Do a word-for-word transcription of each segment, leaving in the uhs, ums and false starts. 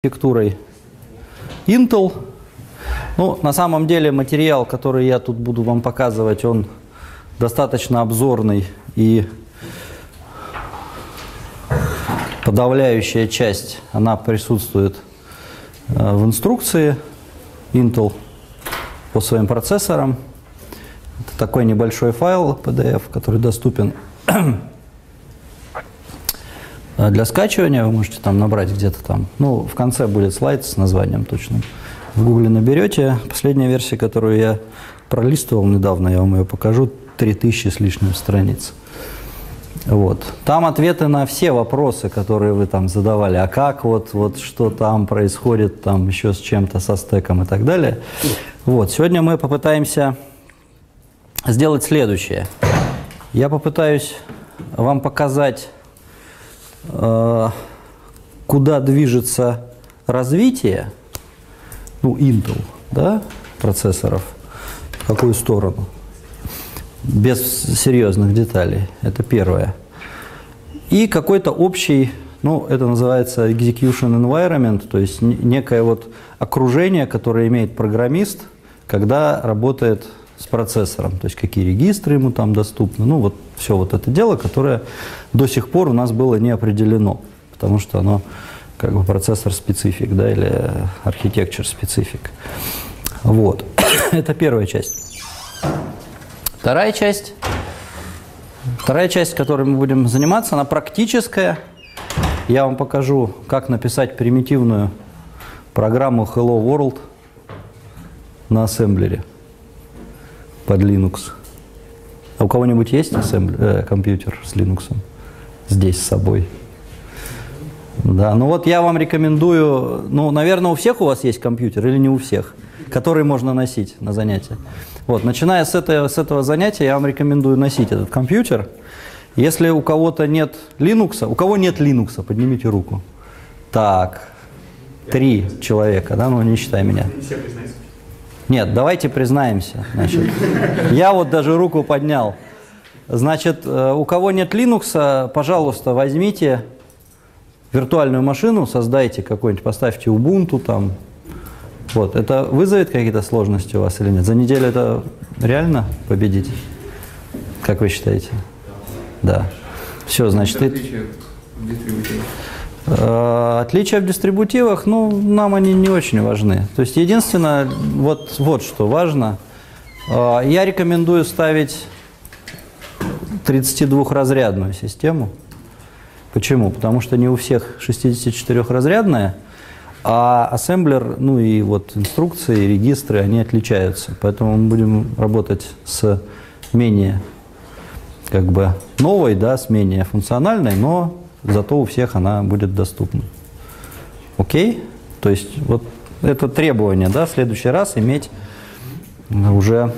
архитектурой Intel. Ну, на самом деле материал, который я тут буду вам показывать, он достаточно обзорный, и подавляющая часть, она присутствует э, в инструкции Intel по своим процессорам. Это такой небольшой файл пи ди эф, который доступен для скачивания. Вы можете там набрать где-то там. Ну, в конце будет слайд с названием точным. В Гугле наберете. Последняя версия, которую я пролистывал недавно, я вам ее покажу, три тысячи с лишним страниц. Вот. Там ответы на все вопросы, которые вы там задавали. А как вот, вот что там происходит, там еще с чем-то, со стеком и так далее. Вот. Сегодня мы попытаемся сделать следующее. Я попытаюсь вам показать, э, куда движется развитие, ну, Intel, да, процессоров, в какую сторону, без серьезных деталей. Это первое. И какой-то общий, ну, это называется execution environment, то есть некое вот окружение, которое имеет программист, когда работает с процессором, то есть какие регистры ему там доступны, ну, вот все вот это дело, которое до сих пор у нас было не определено, потому что оно как бы процессор-специфик, да, или архитектур-специфик. Вот. Это первая часть. Вторая часть, вторая часть, которой мы будем заниматься, она практическая. Я вам покажу, как написать примитивную программу Hello World на ассемблере под Linux. А у кого-нибудь есть ассемблер, э, компьютер с Linux здесь с собой? Да, ну вот я вам рекомендую, ну, наверное, у всех у вас есть компьютер или не у всех, который можно носить на занятия. Вот, начиная с этого, с этого занятия, я вам рекомендую носить этот компьютер. Если у кого-то нет Linux, у кого нет Linux, поднимите руку. Так, три человека, да, ну не считай меня. Нет, давайте признаемся. Значит, я вот даже руку поднял. Значит, у кого нет Linux, пожалуйста, возьмите виртуальную машину, создайте какой-нибудь, поставьте Ubuntu там. Вот, это вызовет какие-то сложности у вас или нет? За неделю это реально победить? Как вы считаете? Да. Все, значит... Отличия в дистрибутивах? Э, отличия в дистрибутивах, ну, нам они не очень важны. То есть, единственное, вот, вот что важно. Э, я рекомендую ставить тридцатидвухразрядную систему. Почему? Потому что не у всех шестидесятичетырехразрядная, а ассемблер, ну и вот инструкции, регистры, они отличаются. Поэтому мы будем работать с менее, как бы, новой, да, с менее функциональной, но зато у всех она будет доступна. Окей? То есть вот это требование, да, в следующий раз иметь уже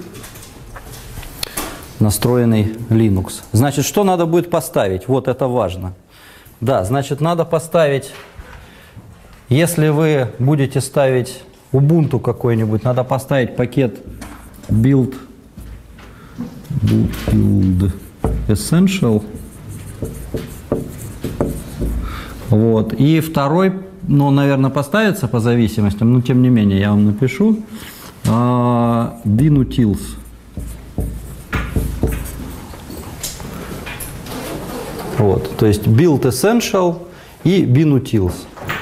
настроенный Linux. Значит, что надо будет поставить? Вот это важно. Да, значит, надо поставить, если вы будете ставить Ubuntu какой-нибудь, надо поставить пакет build, build essential. Вот. И второй, ну, наверное, поставится по зависимостям, но тем не менее я вам напишу. binutils. Вот, то есть build essential и binutils.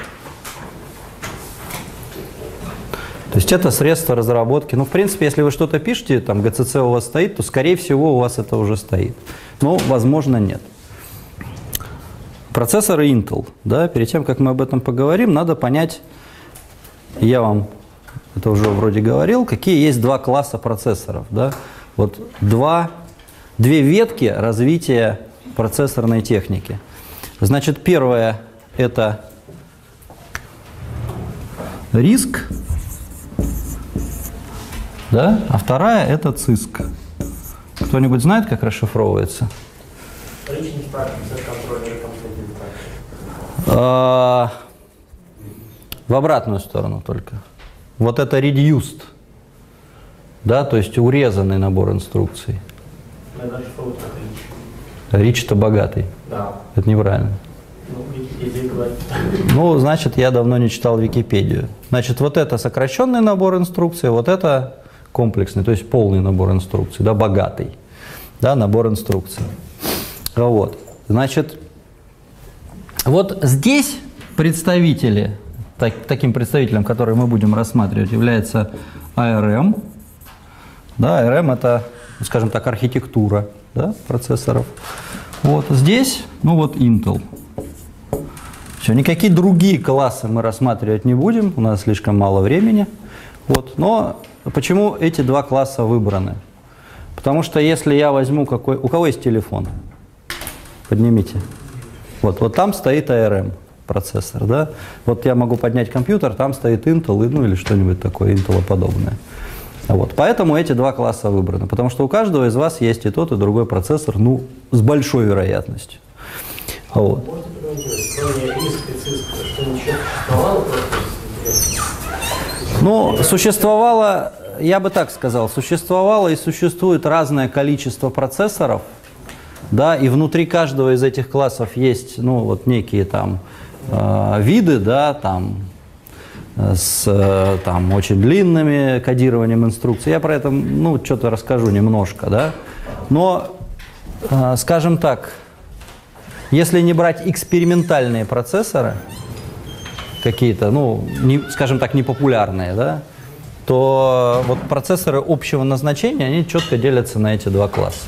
То есть это средство разработки. Ну, в принципе, если вы что-то пишете, там джи си си у вас стоит, то, скорее всего, у вас это уже стоит. Но, возможно, нет. Процессоры Intel. Да, перед тем, как мы об этом поговорим, надо понять, я вам это уже вроде говорил, какие есть два класса процессоров. Да? Вот два, две ветки развития процессорной техники. Значит, первое – это риск, да? А вторая – это циск. Кто-нибудь знает, как расшифровывается? В обратную сторону только. Вот это reduced, да, то есть урезанный набор инструкций. Рич-то богатый. Да. Это неправильно. Ну, Википедия говорит. Ну, значит, я давно не читал Википедию. Значит, вот это сокращенный набор инструкций, вот это комплексный, то есть полный набор инструкций, да, богатый, да, набор инструкций. Вот, значит, вот здесь представители, так, таким представителем, который мы будем рассматривать, является эй ар эм. Да, эй ар эм это, скажем так, архитектура, да, процессоров. Вот здесь, ну вот Intel. Все, никакие другие классы мы рассматривать не будем, у нас слишком мало времени. Вот, но почему эти два класса выбраны? Потому что если я возьму какой... У кого есть телефон? Поднимите. Вот, вот там стоит эй ар эм процессор, да? Вот я могу поднять компьютер, там стоит Intel, ну или что-нибудь такое Intel-подобное. Вот, поэтому эти два класса выбраны, потому что у каждого из вас есть и тот, и другой процессор, ну, с большой вероятностью. Вот. Ну, существовало, я бы так сказал, существовало и существует разное количество процессоров, да, и внутри каждого из этих классов есть, ну, вот некие там э, виды, да, там, с э, там очень длинными кодированием инструкций. Я про это, ну, что-то расскажу немножко, да, но, э, скажем так, если не брать экспериментальные процессоры, какие-то, ну, не, скажем так, непопулярные, да, то вот процессоры общего назначения, они четко делятся на эти два класса.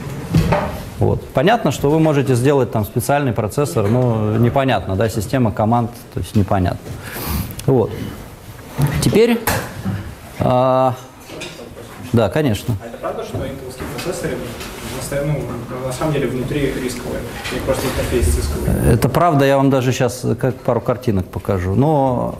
Вот. Понятно, что вы можете сделать там специальный процессор, но непонятно, да, система команд, то есть непонятно. Вот. Теперь, а, да, конечно. А это правда, что интеловские процессоры ну, на самом деле внутри рисковые, и просто интерфейс рисковый? Это правда, я вам даже сейчас как пару картинок покажу. Но,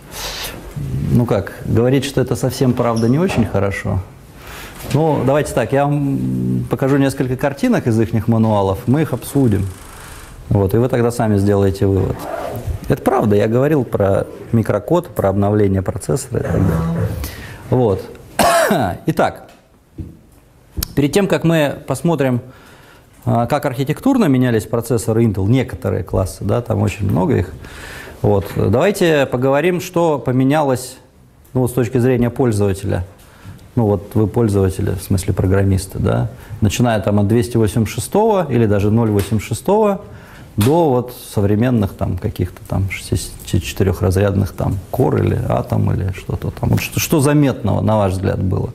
ну как, говорить, что это совсем правда, не очень хорошо. Ну, давайте так, я вам покажу несколько картинок из их мануалов, мы их обсудим. Вот, и вы тогда сами сделаете вывод. Это правда, я говорил про микрокод, про обновление процессора и так далее. Вот. Итак, перед тем, как мы посмотрим, как архитектурно менялись процессоры Intel, некоторые классы, да, там очень много их, вот, давайте поговорим, что поменялось, ну, с точки зрения пользователя. Ну, вот вы пользователи, в смысле программисты, да, начиная там от двести восемьдесят шестого или даже ноль восемьдесят шестого до вот современных там каких-то там шестидесятичетырёхразрядных там Core или Atom или что-то там. Вот что, что заметного, на ваш взгляд, было?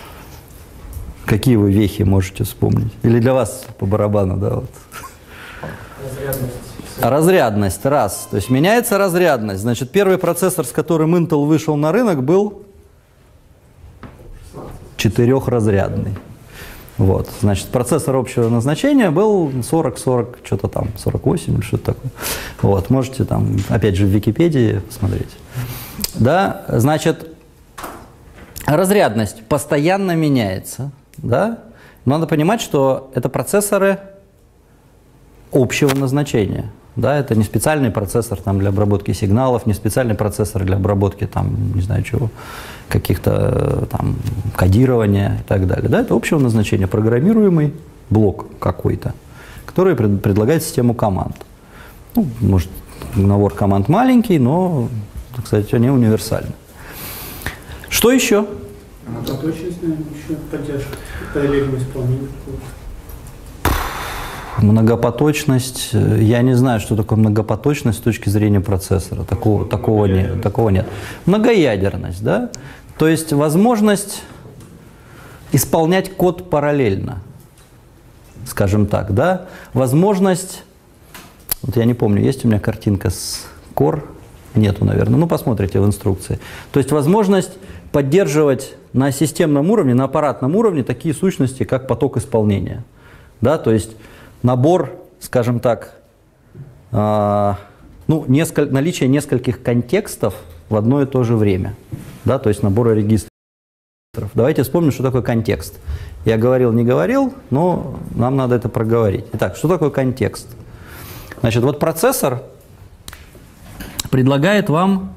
Какие вы вехи можете вспомнить? Или для вас по барабану, да, вот? Разрядность. Разрядность, раз. То есть меняется разрядность. Значит, первый процессор, с которым Intel вышел на рынок, был четырехразрядный. Вот. Значит, процессор общего назначения был сорок сорок, что-то там, сорок восемь или что-то такое. Вот. Можете там, опять же, в Википедии посмотреть. Да, значит, разрядность постоянно меняется. Да? Надо понимать, что это процессоры общего назначения. Да, это не специальный процессор там, для обработки сигналов, не специальный процессор для обработки там, не знаю чего, каких-то там кодирования и так далее. Да, это общего назначения, программируемый блок какой-то, который пред, предлагает систему команд. Ну, может, набор команд маленький, но, так сказать, они универсальны. Что еще? Многопоточность, наверное, еще поддержка, параллельное исполнение. Многопоточность, я не знаю, что такое многопоточность с точки зрения процессора, такого, такого, нет, такого нет. Многоядерность, да, то есть возможность исполнять код параллельно, скажем так, да, возможность, вот я не помню, есть у меня картинка с Core, нету, наверное, ну посмотрите в инструкции, то есть возможность поддерживать на системном уровне, на аппаратном уровне такие сущности, как поток исполнения, да, то есть набор, скажем так, э, ну, несколь, наличие нескольких контекстов в одно и то же время, да, то есть набора регистров. Давайте вспомним, что такое контекст. Я говорил, не говорил, но нам надо это проговорить. Итак, что такое контекст? Значит, вот процессор предлагает вам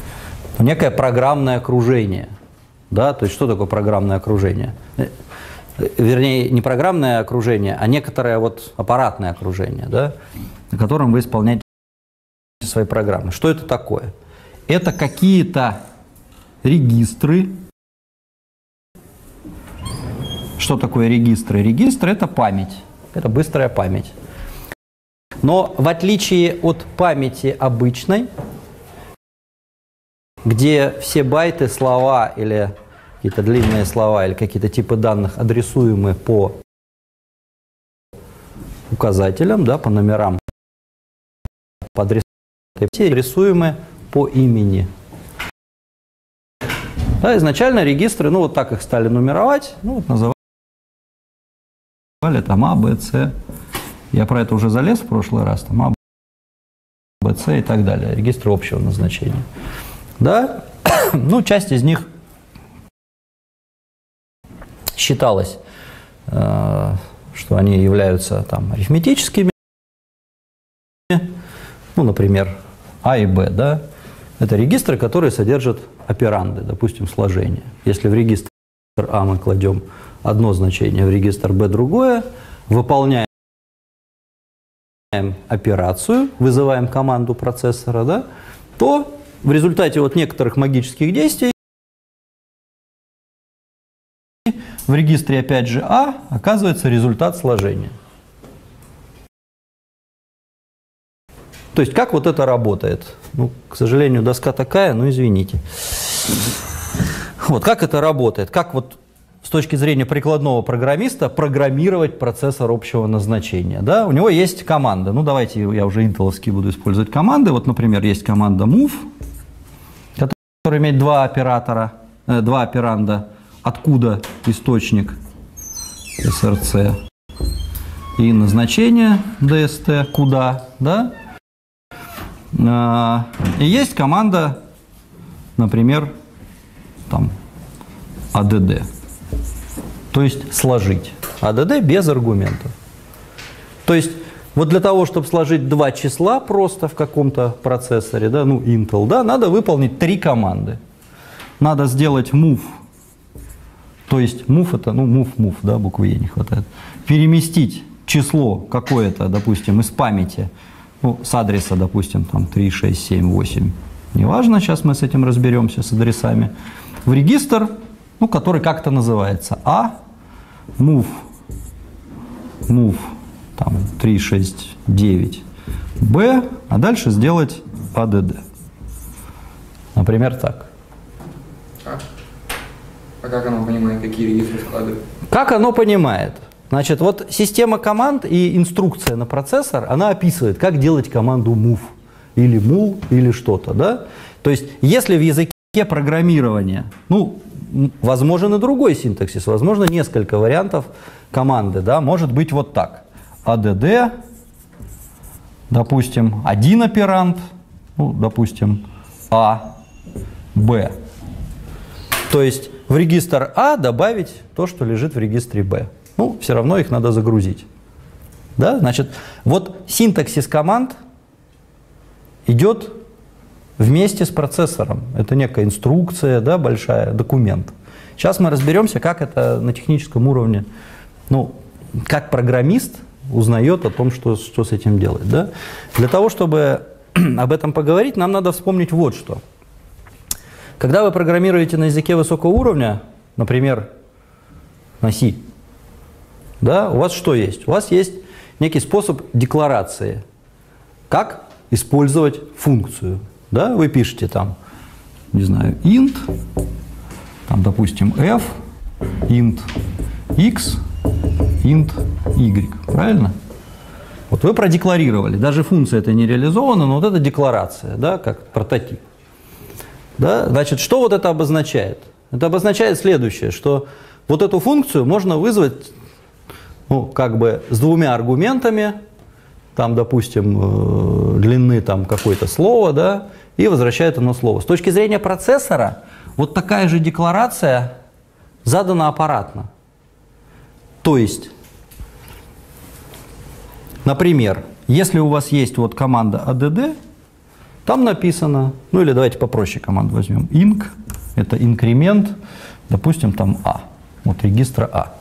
некое программное окружение. Да, то есть что такое программное окружение? вернее, не программное окружение, а некоторое вот аппаратное окружение, да, на котором вы исполняете свои программы. Что это такое? Это какие-то регистры. Что такое регистры? Регистры – это память, это быстрая память. Но в отличие от памяти обычной, где все байты, слова или какие-то длинные слова или какие-то типы данных адресуемы по указателям, да, по номерам, по адресам, все адресуемы по имени. Да, изначально регистры, ну вот так их стали нумеровать, ну вот называли там А, Б, С. Я про это уже залез в прошлый раз, там А, Б, С и так далее. Регистры общего назначения. Да, ну часть из них считалось, э, что они являются там арифметическими, ну, например, А и Б, да, это регистры, которые содержат операнды, допустим, сложение. Если в регистр А мы кладем одно значение, в регистр Б другое, выполняем операцию, вызываем команду процессора, да, то в результате вот некоторых магических действий в регистре опять же А оказывается результат сложения. То есть как вот это работает? Ну, к сожалению, доска такая, ну извините. Вот как это работает? Как вот с точки зрения прикладного программиста программировать процессор общего назначения? Да? У него есть команда. Ну давайте я уже интеловски буду использовать команды. Вот, например, есть команда move, которая имеет два оператора, э, два операнда. Откуда источник эс эр си и назначение ди эс ти, куда, да? И есть команда, например, там, эй ди ди, то есть сложить. эй ди ди без аргументов. То есть вот для того, чтобы сложить два числа просто в каком-то процессоре, да, ну Intel, да, надо выполнить три команды. Надо сделать move. То есть move это, ну move, move, да, буквы Е не хватает. Переместить число какое-то, допустим, из памяти, ну, с адреса, допустим, там три, шесть, семь, восемь, неважно, сейчас мы с этим разберемся, с адресами, в регистр, ну, который как-то называется А, move, move, там три, шесть, девять, Б, а дальше сделать эй ди ди. Например, так. А как оно понимает, какие регистры складывать? Как оно понимает? Значит, вот система команд и инструкция на процессор, она описывает, как делать команду move, или mul, или что-то, да? То есть, если в языке программирования, ну, возможен и другой синтаксис, возможно, несколько вариантов команды, да? Может быть вот так. эй ди ди, допустим, один операнд, ну, допустим, А, Б. То есть, в регистр А добавить то, что лежит в регистре Б. Ну, все равно их надо загрузить. Да? Значит, вот синтаксис команд идет вместе с процессором. Это некая инструкция, да, большая, документ. Сейчас мы разберемся, как это на техническом уровне, ну, как программист узнает о том, что, что с этим делать. Да? Для того, чтобы об этом поговорить, нам надо вспомнить вот что. Когда вы программируете на языке высокого уровня, например, на C, да, у вас что есть? У вас есть некий способ декларации. Как использовать функцию? Да? Вы пишете там, не знаю, int, там, допустим, f, int x, int y. Правильно? Вот вы продекларировали. Даже функция это не реализована, но вот это декларация, да, как прототип. Да? Значит, что вот это обозначает? Это обозначает следующее, что вот эту функцию можно вызвать, ну, как бы с двумя аргументами, там, допустим, э, длины там какое-то слово, да, и возвращает оно слово. С точки зрения процессора, вот такая же декларация задана аппаратно. То есть, например, если у вас есть вот команда эй ди ди, там написано, ну или давайте попроще команду возьмем, inc, это инкремент, допустим, там А, вот регистра А.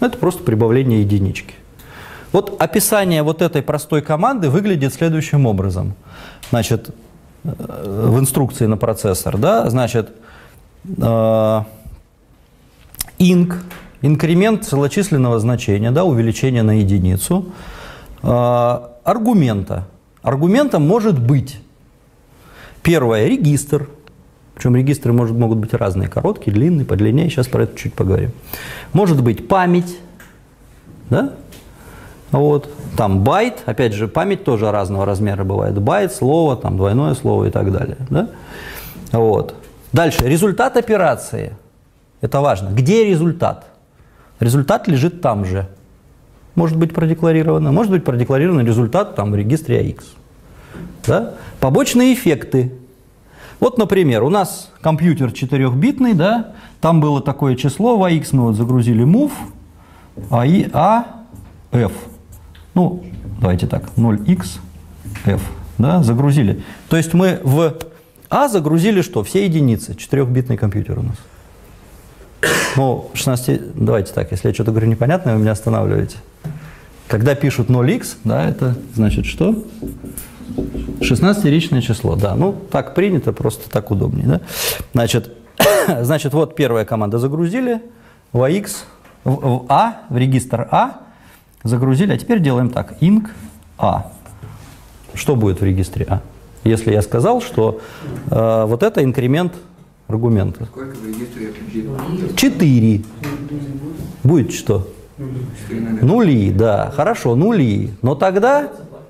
Это просто прибавление единички. Вот описание вот этой простой команды выглядит следующим образом. Значит, в инструкции на процессор, да, значит, э, инк, инкремент целочисленного значения, да, увеличение на единицу, э, аргумента. Аргументом может быть, первое, регистр. Причем регистры может, могут быть разные, короткие, длинные, подлиннее. Сейчас про это чуть поговорим. Может быть память, да? Вот. Там байт, опять же, память тоже разного размера бывает. Байт, слово, там двойное слово и так далее. Да? Вот. Дальше, результат операции. Это важно. Где результат? Результат лежит там же. Может быть продекларировано, может быть продекларирован результат там в регистре эй икс. Да? Побочные эффекты. Вот, например, у нас компьютер четырехбитный, да, там было такое число, в эй икс мы вот загрузили move, а, и, а, f. Ну, давайте так, ноль икс, f, да, загрузили. То есть мы в а загрузили что? Все единицы, четырехбитный компьютер у нас. Ну, шестнадцать, давайте так, если я что-то говорю непонятное, вы меня останавливаете. Когда пишут ноль икс, да, это значит что? шестнадцатиричное число, да, ну так принято, просто так удобнее, да? Значит, значит, вот первая команда загрузили, в эй икс, в, в А, в регистр А загрузили, а теперь делаем так, инк А. Что будет в регистре А? Если я сказал, что э, вот это инкремент аргумента. Сколько в регистре бит? четыре. Будет что? Нули, да, хорошо, нули. Но тогда...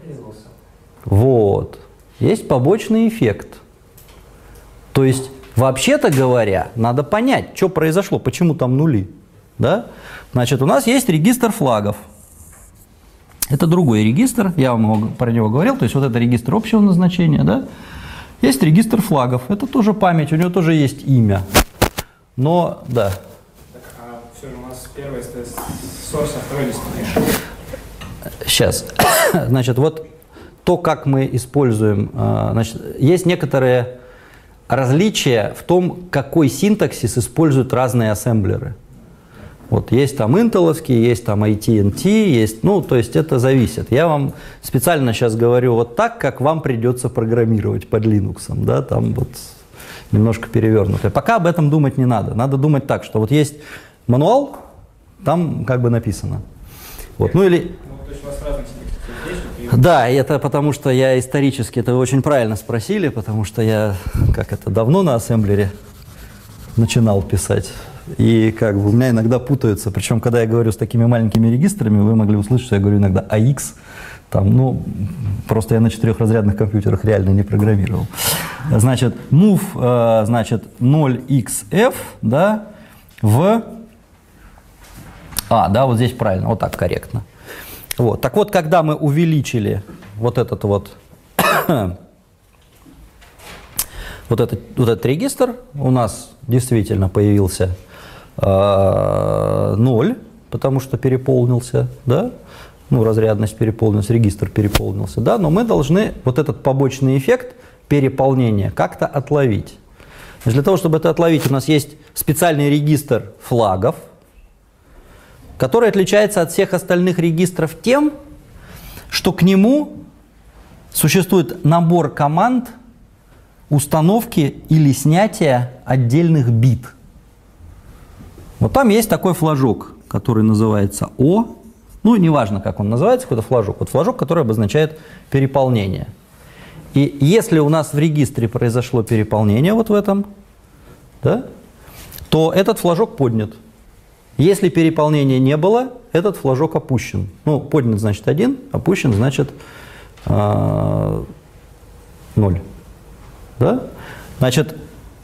Вот. Есть побочный эффект. То есть, вообще-то говоря, надо понять, что произошло, почему там нули. Да? Значит, у нас есть регистр флагов. Это другой регистр, я вам про него говорил, то есть вот это регистр общего назначения. Да? Есть регистр флагов, это тоже память, у него тоже есть имя. Но, да. Так, а все же у нас первый source, а второй destination. Сейчас. Значит, вот то, как мы используем, значит, есть некоторые различия в том, какой синтаксис используют разные ассемблеры. Вот есть там интеловские, есть там эй ти энд ти, есть, ну, то есть это зависит. Я вам специально сейчас говорю вот так, как вам придется программировать под Linux, да, там вот немножко перевернутое. Пока об этом думать не надо. Надо думать так, что вот есть мануал, там как бы написано. Вот, ну или... Ну, то есть у вас разные синтаксисы. Да, и это потому что я исторически, это вы очень правильно спросили, потому что я, как это, давно на ассемблере начинал писать. И как бы у меня иногда путаются, причем когда я говорю с такими маленькими регистрами, вы могли услышать, что я говорю иногда эй икс, там, ну, просто я на четырехразрядных компьютерах реально не программировал. Значит, move, значит, ноль икс эф, да, в... А, да, вот здесь правильно, вот так корректно. Вот. Так вот, когда мы увеличили вот этот вот, вот, этот, вот этот регистр, у нас действительно появился э, ноль, потому что переполнился, да, ну, разрядность переполнилась, регистр переполнился, да, но мы должны вот этот побочный эффект переполнения как-то отловить. Значит, для того, чтобы это отловить, у нас есть специальный регистр флагов, который отличается от всех остальных регистров тем, что к нему существует набор команд установки или снятия отдельных бит. Вот там есть такой флажок, который называется О. Ну, неважно, как он называется, какой-то флажок. Вот флажок, который обозначает переполнение. И если у нас в регистре произошло переполнение вот в этом, да, то этот флажок поднят. Если переполнения не было, этот флажок опущен. Ну, поднят значит один, опущен значит э, ноль. Да? Значит...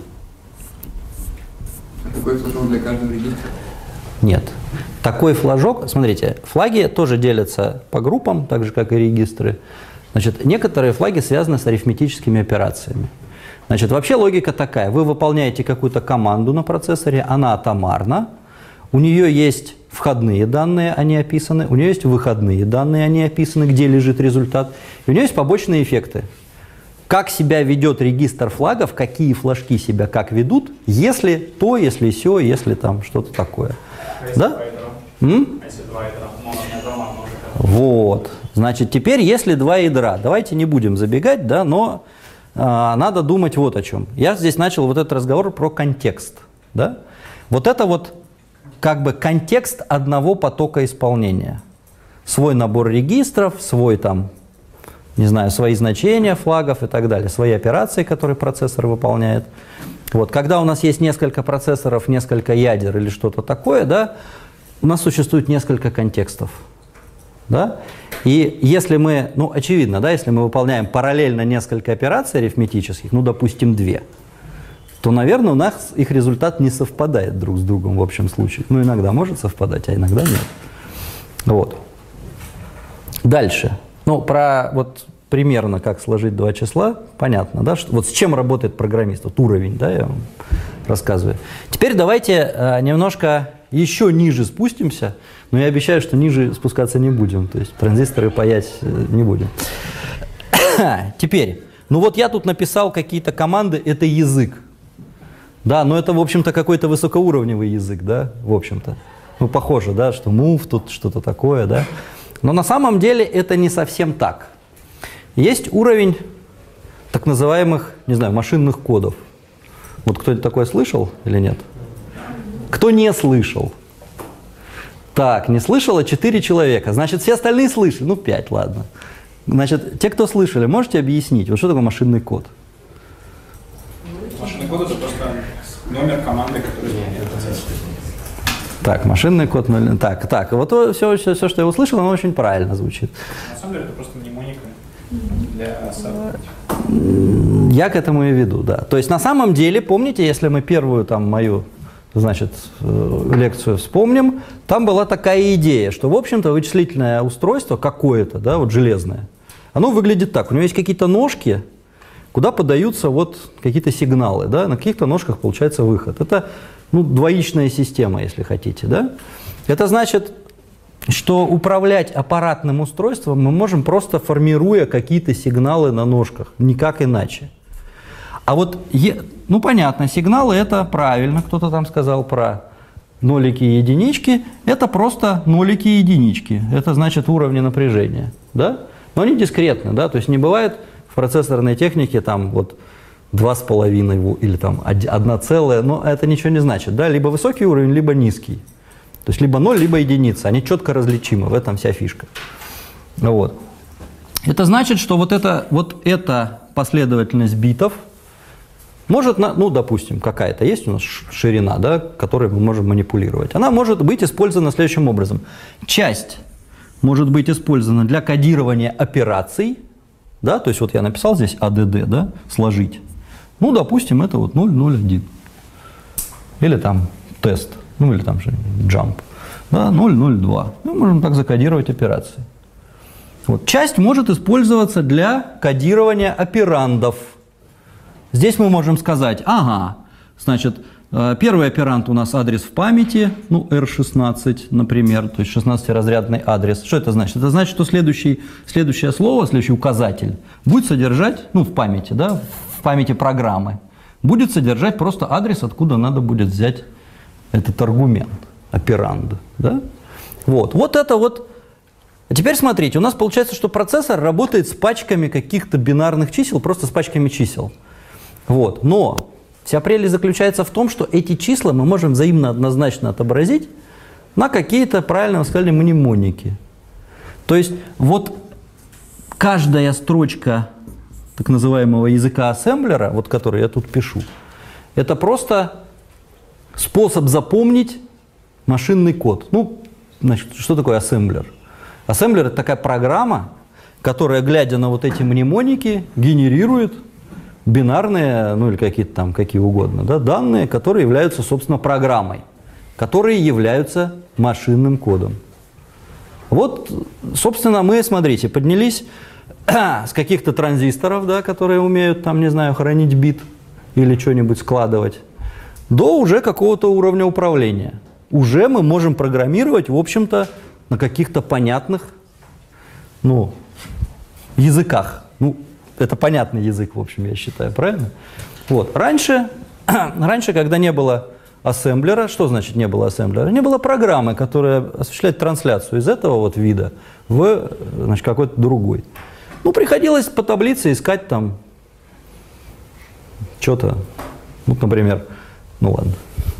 Такой флажок для каждого регистра? Нет. Такой флажок, смотрите, флаги тоже делятся по группам, так же, как и регистры. Значит, некоторые флаги связаны с арифметическими операциями. Значит, вообще логика такая. Вы выполняете какую-то команду на процессоре, она атомарна. У нее есть входные данные, они описаны, у нее есть выходные данные, они описаны, где лежит результат, и у нее есть побочные эффекты. Как себя ведет регистр флагов, какие флажки себя как ведут, если то, если сё, если там что-то такое. А если да? по ядро? М? А если два ядра, монодиаграмма множика? Вот. Значит, теперь, если два ядра, давайте не будем забегать, да, но а, надо думать вот о чем. Я здесь начал вот этот разговор про контекст. Да? Вот это вот как бы контекст одного потока исполнения. Свой набор регистров, свой там, не знаю, свои значения флагов и так далее, свои операции, которые процессор выполняет. Вот. Когда у нас есть несколько процессоров, несколько ядер или что-то такое, да, у нас существует несколько контекстов. Да? И если мы, ну, очевидно, да, если мы выполняем параллельно несколько операций арифметических, ну, допустим, две, то, наверное, у нас их результат не совпадает друг с другом в общем случае. Ну, иногда может совпадать, а иногда нет. Вот. Дальше. Ну, про вот примерно как сложить два числа, понятно, да, что, вот с чем работает программист, вот уровень, да, я вам рассказываю. Теперь давайте э, немножко еще ниже спустимся, но я обещаю, что ниже спускаться не будем, то есть транзисторы паять э, не будем. Теперь, ну вот я тут написал какие-то команды, это язык, да, но это, в общем-то, какой-то высокоуровневый язык, да, в общем-то. Ну, похоже, да, что move, тут что-то такое, да. Но на самом деле это не совсем так. Есть уровень так называемых, не знаю, машинных кодов. Вот кто-нибудь такое слышал или нет? Кто не слышал? Так, не слышало четыре человека. Значит, все остальные слышали. Ну, пять, ладно. Значит, те, кто слышали, можете объяснить, вот что такое машинный код? Машинный код — это просто номер команды, который изменяет процесс. Так, машинный код. Так, так, вот все, все, все, что я услышал, оно очень правильно звучит. На самом деле это просто мнемоника для сообщений. Я к этому и веду, да. То есть на самом деле, помните, если мы первую там мою, значит, лекцию вспомним, там была такая идея, что, в общем-то, вычислительное устройство какое-то, да, вот железное, оно выглядит так. У него есть какие-то ножки, куда подаются вот какие-то сигналы, да, на каких-то ножках получается выход. Это, ну, двоичная система, если хотите, да. Это значит, что управлять аппаратным устройством мы можем просто формируя какие-то сигналы на ножках, никак иначе. А вот, ну понятно, сигналы это правильно, кто-то там сказал про нолики и единички, это просто нолики и единички, это значит уровни напряжения, да? Но они дискретны, да, то есть не бывает в процессорной технике там вот два с половиной или там одна целая, но это ничего не значит, да, либо высокий уровень, либо низкий. То есть либо ноль, либо единица. Они четко различимы, в этом вся фишка. Вот. Это значит, что вот, это, вот эта последовательность битов может, ну, допустим, какая-то есть у нас ширина, да, которой мы можем манипулировать. Она может быть использована следующим образом. Часть может быть использована для кодирования операций, да, то есть вот я написал здесь а дэ дэ, да, сложить. Ну, допустим, это вот ноль ноль один. Или там тест. Ну, или там же jump, да, ноль ноль два. Мы можем так закодировать операции. Вот. Часть может использоваться для кодирования операндов. Здесь мы можем сказать, ага, значит, первый операнд у нас адрес в памяти, ну, эр шестнадцать, например, то есть шестнадцатиразрядный адрес. Что это значит? Это значит, что следующий, следующее слово, следующий указатель будет содержать, ну, в памяти, да, в памяти программы, будет содержать просто адрес, откуда надо будет взять этот аргумент, операнд, да? Вот, вот это вот. А теперь смотрите, у нас получается, что процессор работает с пачками каких-то бинарных чисел, просто с пачками чисел. Вот, но вся прелесть заключается в том, что эти числа мы можем взаимно однозначно отобразить на какие-то, правильно вы сказали, мнемоники. То есть вот каждая строчка так называемого языка ассемблера, вот который я тут пишу, это просто способ запомнить машинный код. Ну, значит, что такое ассемблер? Ассемблер – это такая программа, которая, глядя на вот эти мнемоники, генерирует бинарные, ну или какие-то там, какие угодно, да, данные, которые являются, собственно, программой, которые являются машинным кодом. Вот, собственно, мы, смотрите, поднялись с каких-то транзисторов, да, которые умеют, там, не знаю, хранить бит или что-нибудь складывать, до уже какого-то уровня управления. Уже мы можем программировать, в общем-то, на каких-то понятных, ну, языках. Ну, это понятный язык, в общем, я считаю, правильно? Вот. Раньше, раньше, когда не было ассемблера. Что значит не было ассемблера? Не было программы, которая осуществляет трансляцию из этого вот вида в, значит, какой-то другой. Ну, приходилось по таблице искать там что-то, ну, например, ну ладно.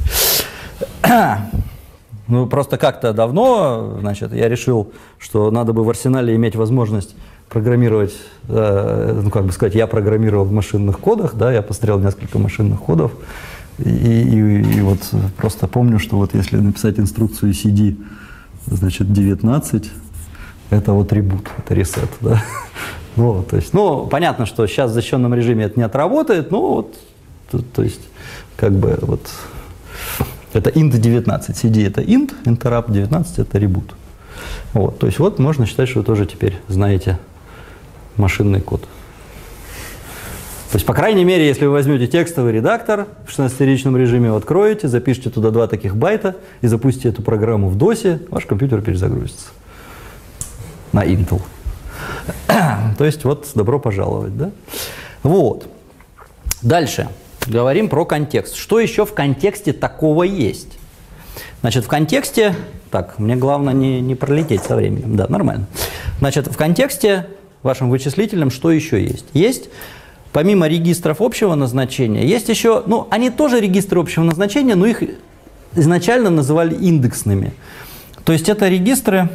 Ну, просто как-то давно, значит, я решил, что надо бы в арсенале иметь возможность программировать, э, ну, как бы сказать, я программировал в машинных кодах, да, я посмотрел несколько машинных кодов, и, и, и вот просто помню, что вот если написать инструкцию си ди, значит, девятнадцать, это вот ребут, это ресет, да. Ну, то есть, ну, понятно, что сейчас в защищенном режиме это не отработает, но вот, то, то есть, как бы, вот, это int девятнадцать, си ди это int, interrupt девятнадцать это reboot. Вот, то есть, вот можно считать, что вы тоже теперь знаете машинный код. То есть, по крайней мере, если вы возьмете текстовый редактор в шестнадцатиричном режиме, его откроете, запишите туда два таких байта и запустите эту программу в досе, ваш компьютер перезагрузится на Intel. То есть, вот, добро пожаловать, да? Вот. Дальше. Говорим про контекст. Что еще в контексте такого есть? Значит, в контексте... Так, мне главное не, не пролететь со временем. Да, нормально. Значит, в контексте вашим вычислительным что еще есть? Есть, помимо регистров общего назначения, есть еще... Ну, они тоже регистры общего назначения, но их изначально называли индексными. То есть, это регистры,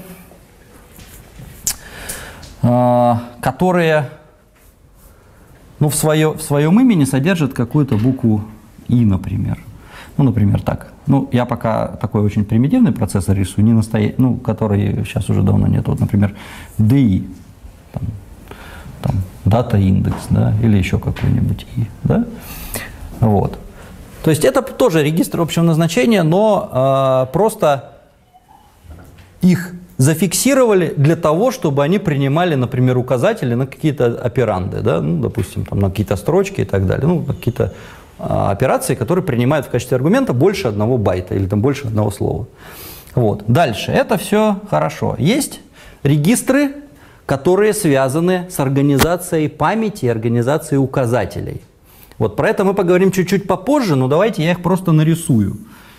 которые, ну, в, свое, в своем имени содержат какую-то букву «и», например. Ну, например, так. Ну, я пока такой очень примитивный процессор рисую, не настоя... ну, который сейчас уже давно нет. Вот, например, ди и, там, там, дата индекс, да, или еще какой-нибудь «и», да? Вот. То есть это тоже регистр общего назначения, но э, просто их зафиксировали для того, чтобы они принимали, например, указатели на какие-то операнды, да, ну, допустим, там, на какие-то строчки и так далее, ну, какие-то а, операции, которые принимают в качестве аргумента больше одного байта или там больше одного слова. Вот. Дальше. Это все хорошо. Есть регистры, которые связаны с организацией памяти и организацией указателей. Вот про это мы поговорим чуть-чуть попозже, но давайте я их просто нарисую.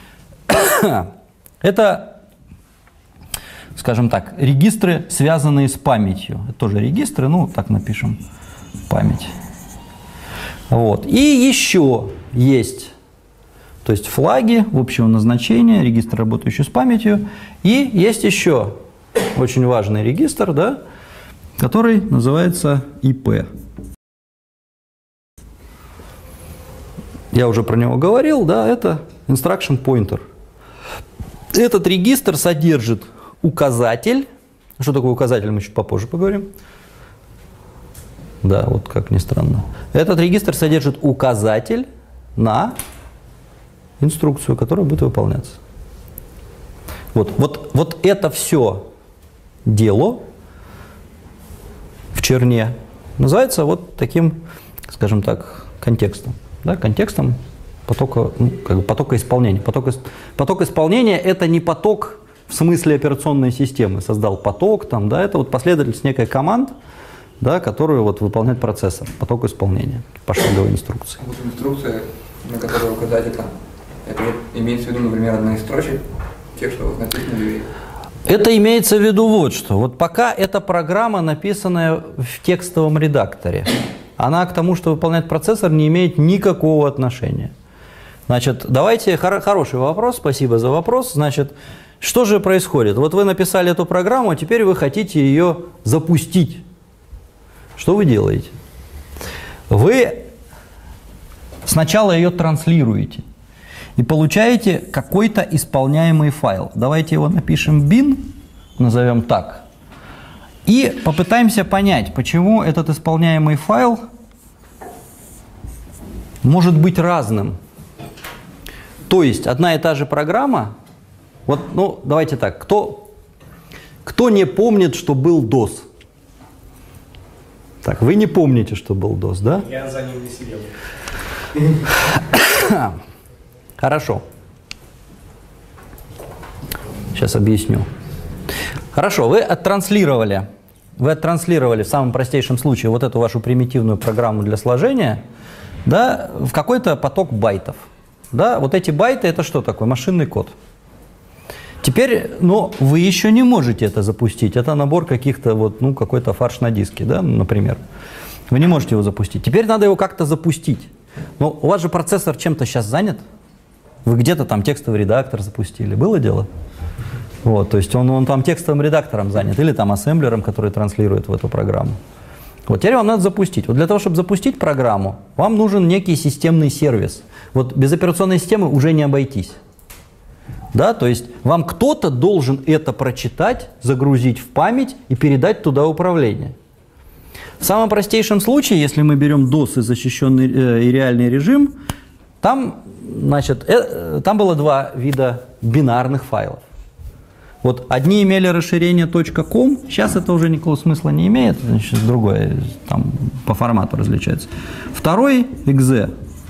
Это, скажем так, регистры, связанные с памятью. Это тоже регистры, ну, так напишем, память. Вот. И еще есть, то есть флаги общего назначения, регистр, работающий с памятью. И есть еще очень важный регистр, да, который называется ай пи. Я уже про него говорил, да, это instruction pointer. Этот регистр содержит указатель. Что такое указатель, мы чуть попозже поговорим. Да, вот как ни странно. Этот регистр содержит указатель на инструкцию, которая будет выполняться. Вот, вот, вот это все дело в черне называется вот таким, скажем так, контекстом. Да, контекстом потока, ну, как бы потока исполнения. Поток, поток исполнения – это не поток в смысле операционной системы. Создал поток, там, да, это вот последовательность некой команд, да, которую вот выполняет процессор, поток исполнения, пошаговой инструкции. Вот инструкция, на которую указать это, это вот имеется в виду, например, одна из строчек текста вот написано ли? Это имеется в виду вот что. Вот пока эта программа, написанная в текстовом редакторе, она к тому, что выполняет процессор, не имеет никакого отношения. Значит, давайте, хор хороший вопрос, спасибо за вопрос. Значит, что же происходит? Вот вы написали эту программу, а теперь вы хотите ее запустить. Что вы делаете? Вы сначала ее транслируете и получаете какой-то исполняемый файл. Давайте его напишем bin, назовем так. И попытаемся понять, почему этот исполняемый файл может быть разным. То есть одна и та же программа, вот, ну, давайте так, кто, кто не помнит, что был дос? Так, вы не помните, что был дос, да? Я за ним не сидел. Хорошо. Сейчас объясню. Хорошо, вы оттранслировали, вы оттранслировали в самом простейшем случае вот эту вашу примитивную программу для сложения, да, в какой-то поток байтов. да, вот эти байты это что такое? Машинный код. Теперь, но вы еще не можете это запустить. Это набор каких-то вот, ну, какой-то фарш на диске, да, например. Вы не можете его запустить. Теперь надо его как-то запустить. Но у вас же процессор чем-то сейчас занят. Вы где-то там текстовый редактор запустили. Было дело? Вот, то есть он, он там текстовым редактором занят или там ассемблером, который транслирует в эту программу. Вот теперь вам надо запустить. Вот для того, чтобы запустить программу, вам нужен некий системный сервис. Вот без операционной системы уже не обойтись. Да, то есть вам кто-то должен это прочитать, загрузить в память и передать туда управление. В самом простейшем случае, если мы берем дос и защищенный э, и реальный режим, там, значит, э, там было два вида бинарных файлов. Вот одни имели расширение .com, сейчас это уже никакого смысла не имеет, значит, другое там по формату различается. Второй .exe.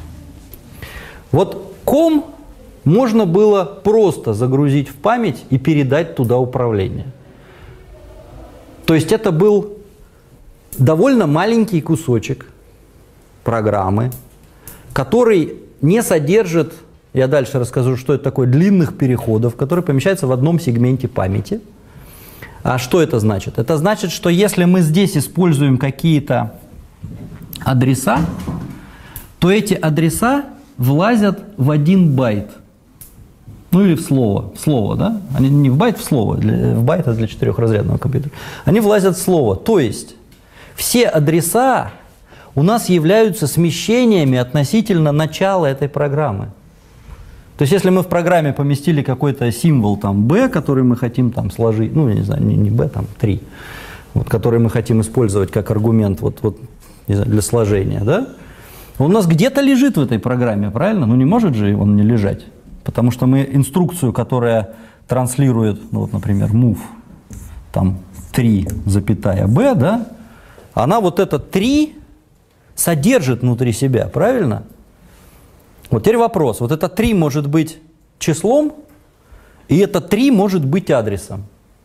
Вот com можно было просто загрузить в память и передать туда управление. То есть это был довольно маленький кусочек программы, который не содержит, я дальше расскажу, что это такое, длинных переходов, которые помещаются в одном сегменте памяти. А что это значит? Это значит, что если мы здесь используем какие-то адреса, то эти адреса влазят в один байт. Ну или в слово, в слово, да? Они не в байт, в слово. Для, в байт это для четырехразрядного компьютера. Они влазят в слово. То есть все адреса у нас являются смещениями относительно начала этой программы. То есть если мы в программе поместили какой-то символ там b, который мы хотим там сложить, ну я не знаю, не, не b, там три, вот, который мы хотим использовать как аргумент вот, вот, не знаю, для сложения, да? Он у нас где-то лежит в этой программе, правильно? Ну не может же он не лежать. Потому что мы инструкцию, которая транслирует, ну, вот, например, move там три запятая b, да, она вот это три содержит внутри себя, правильно? Вот теперь вопрос. Вот это три может быть числом, и это три может быть адресом.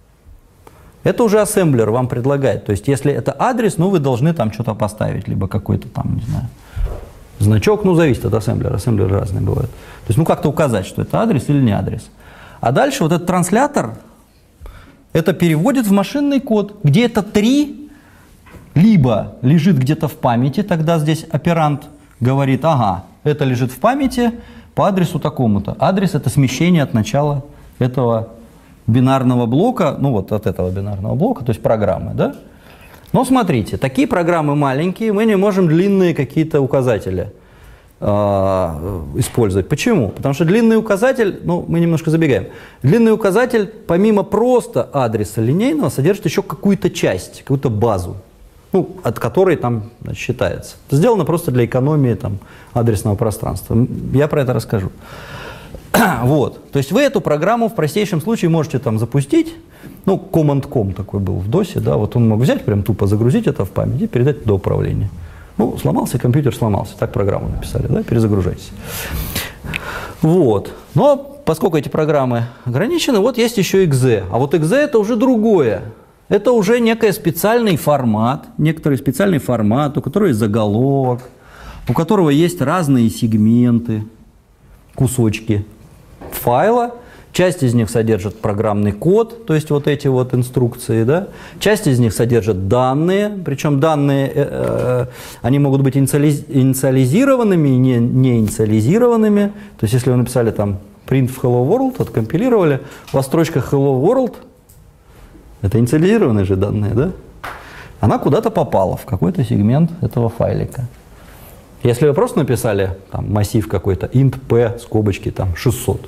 Это уже ассемблер вам предлагает. То есть если это адрес, ну вы должны там что-то поставить, либо какой-то там, не знаю, значок, ну зависит от ассемблера. Ассемблеры разные бывают. То есть ну как-то указать, что это адрес или не адрес. А дальше вот этот транслятор это переводит в машинный код, где это три либо лежит где-то в памяти, тогда здесь оперант говорит, ага, это лежит в памяти по адресу такому-то. Адрес это смещение от начала этого бинарного блока, ну вот от этого бинарного блока, то есть программы, да? Но смотрите, такие программы маленькие, мы не можем длинные какие-то указатели э, использовать. Почему? Потому что длинный указатель, ну мы немножко забегаем, длинный указатель помимо просто адреса линейного содержит еще какую-то часть, какую-то базу, ну, от которой там, значит, считается. Это сделано просто для экономии там, адресного пространства. Я про это расскажу. Вот. То есть вы эту программу в простейшем случае можете там запустить. Ну, command.com такой был в досе, да, вот он мог взять, прям тупо загрузить это в память и передать до управления. Ну, сломался компьютер, сломался. Так программу написали, да, перезагружайтесь. Вот. Но поскольку эти программы ограничены, вот есть еще .exe. А вот .exe это уже другое. Это уже некий специальный формат, некоторый специальный формат, у которого есть заголовок, у которого есть разные сегменты, кусочки файла. Часть из них содержит программный код, то есть вот эти вот инструкции, да? Часть из них содержит данные, причем данные, э, э, они могут быть инициализированными и не, не инициализированными. То есть если вы написали там print в hello world, откомпилировали, у вас строчка hello world, это инициализированные же данные, да? Она куда-то попала в какой-то сегмент этого файлика. Если вы просто написали там, массив какой-то int p скобочки там шестьсот,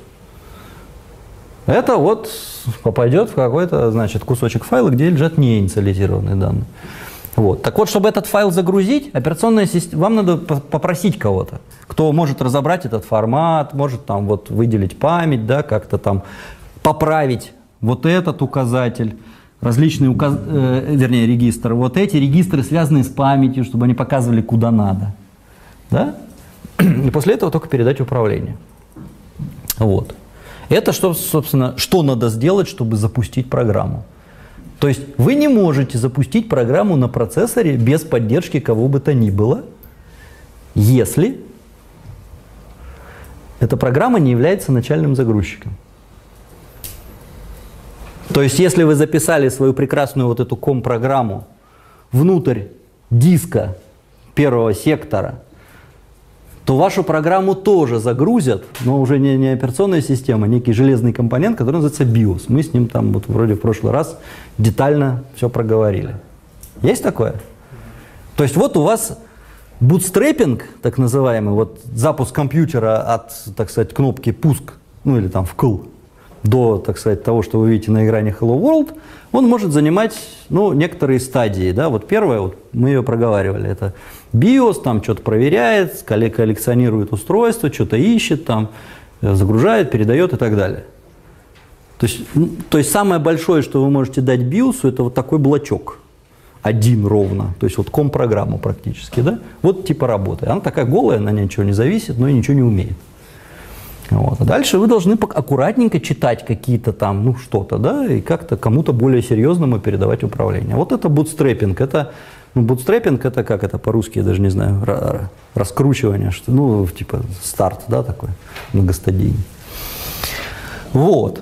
это вот попадет в какой-то, значит, кусочек файла, где лежат неинициализированные данные. Вот. Так вот, чтобы этот файл загрузить, операционная система, вам надо попросить кого-то, кто может разобрать этот формат, может там вот выделить память, да, как-то там поправить вот этот указатель, различные указ... э, вернее, регистры. Вот эти регистры, связанные с памятью, чтобы они показывали, куда надо. Да? И после этого только передать управление. Вот. Это, что, собственно, что надо сделать, чтобы запустить программу. То есть вы не можете запустить программу на процессоре без поддержки кого бы то ни было, если эта программа не является начальным загрузчиком. То есть, если вы записали свою прекрасную вот эту ком-программу внутрь диска первого сектора, то вашу программу тоже загрузят, но уже не, не операционная система, а некий железный компонент, который называется биос. Мы с ним там вот вроде в прошлый раз детально все проговорили. Есть такое? То есть вот у вас бутстрепинг, так называемый, вот запуск компьютера от, так сказать, кнопки пуск, ну или там вкл, до, так сказать, того, что вы видите на экране Hello World, он может занимать, ну, некоторые стадии, да, вот первое, вот мы ее проговаривали, это биос, там что-то проверяет, коллекционирует устройство, что-то ищет, там, загружает, передает и так далее. То есть, то есть самое большое, что вы можете дать биосу, это вот такой блочок, один ровно, то есть вот ком-программу практически, да, вот типа работы. Она такая голая, на ней ничего не зависит, но и ничего не умеет. Вот. А дальше вы должны аккуратненько читать какие-то там, ну что-то, да, и как-то кому-то более серьезному передавать управление. Вот это бутстрепинг. Это, ну, бутстрепинг это как это по-русски, я даже не знаю, раскручивание, что, ну, типа старт, да, такой многостадийный. Вот.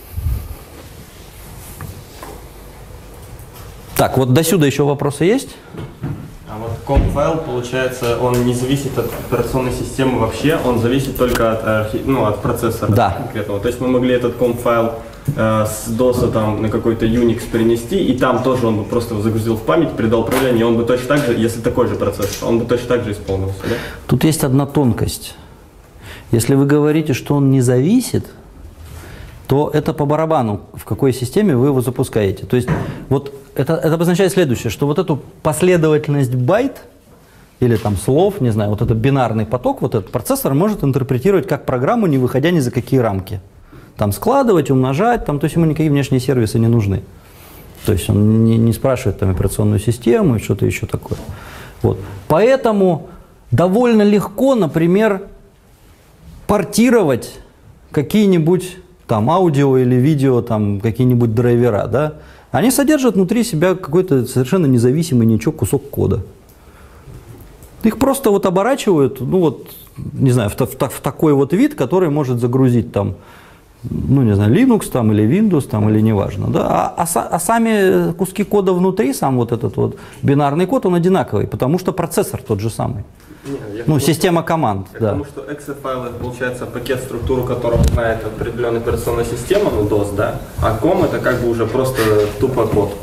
Так, вот до сюда еще вопросы есть? А вот ком-файл, получается, он не зависит от операционной системы вообще, он зависит только от, архи... ну, от процессора да. конкретного. То есть мы могли этот ком-файл э, с доса там, на какой-то Unix перенести, и там тоже он бы просто его загрузил в память, передал управление, и он бы точно так же, если такой же процессор, он бы точно так же исполнился, да? Тут есть одна тонкость. Если вы говорите, что он не зависит, то это по барабану, в какой системе вы его запускаете. То есть вот это, это обозначает следующее, что вот эту последовательность байт или там слов, не знаю, вот этот бинарный поток, вот этот процессор может интерпретировать как программу, не выходя ни за какие рамки. Там складывать, умножать, там, то есть ему никакие внешние сервисы не нужны. То есть он не, не спрашивает там операционную систему и что-то еще такое. Вот. Поэтому довольно легко, например, портировать какие-нибудь там аудио или видео, там какие-нибудь драйвера, да, они содержат внутри себя какой-то совершенно независимый ничего, кусок кода. Их просто вот оборачивают, ну вот, не знаю, в, в, в такой вот вид, который может загрузить там, ну не знаю, Linux там или Windows там или неважно, да, а, а, а сами куски кода внутри, сам вот этот вот бинарный код, он одинаковый, потому что процессор тот же самый. Нет, я ну, потому, система команд, я да. Потому что эксе файл это получается пакет, структуру которого знает определенная операционная система, ну дос, да, а ком это как бы уже просто тупо код.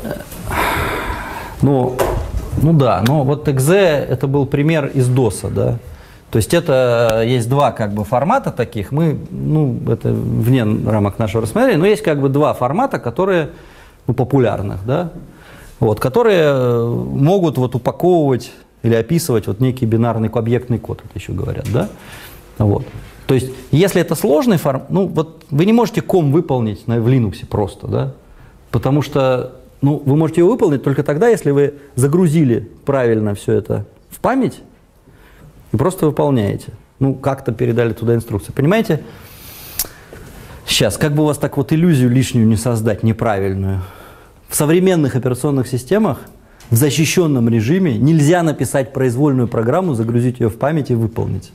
Ну, ну да, но вот .exe это был пример из доса, да. То есть это есть два как бы формата таких, мы, ну, это вне рамок нашего рассмотрения, но есть как бы два формата, которые, ну, популярных, да, вот, которые могут вот упаковывать или описывать вот некий бинарный объектный код, это еще говорят, да, вот. То есть, если это сложный формат, ну, вот вы не можете ком выполнить на, в Linux просто, да, потому что, ну, вы можете его выполнить только тогда, если вы загрузили правильно все это в память и просто выполняете, ну, как-то передали туда инструкции, понимаете? Сейчас, как бы у вас так вот иллюзию лишнюю не создать, неправильную. В современных операционных системах в защищенном режиме нельзя написать произвольную программу, загрузить ее в память и выполнить.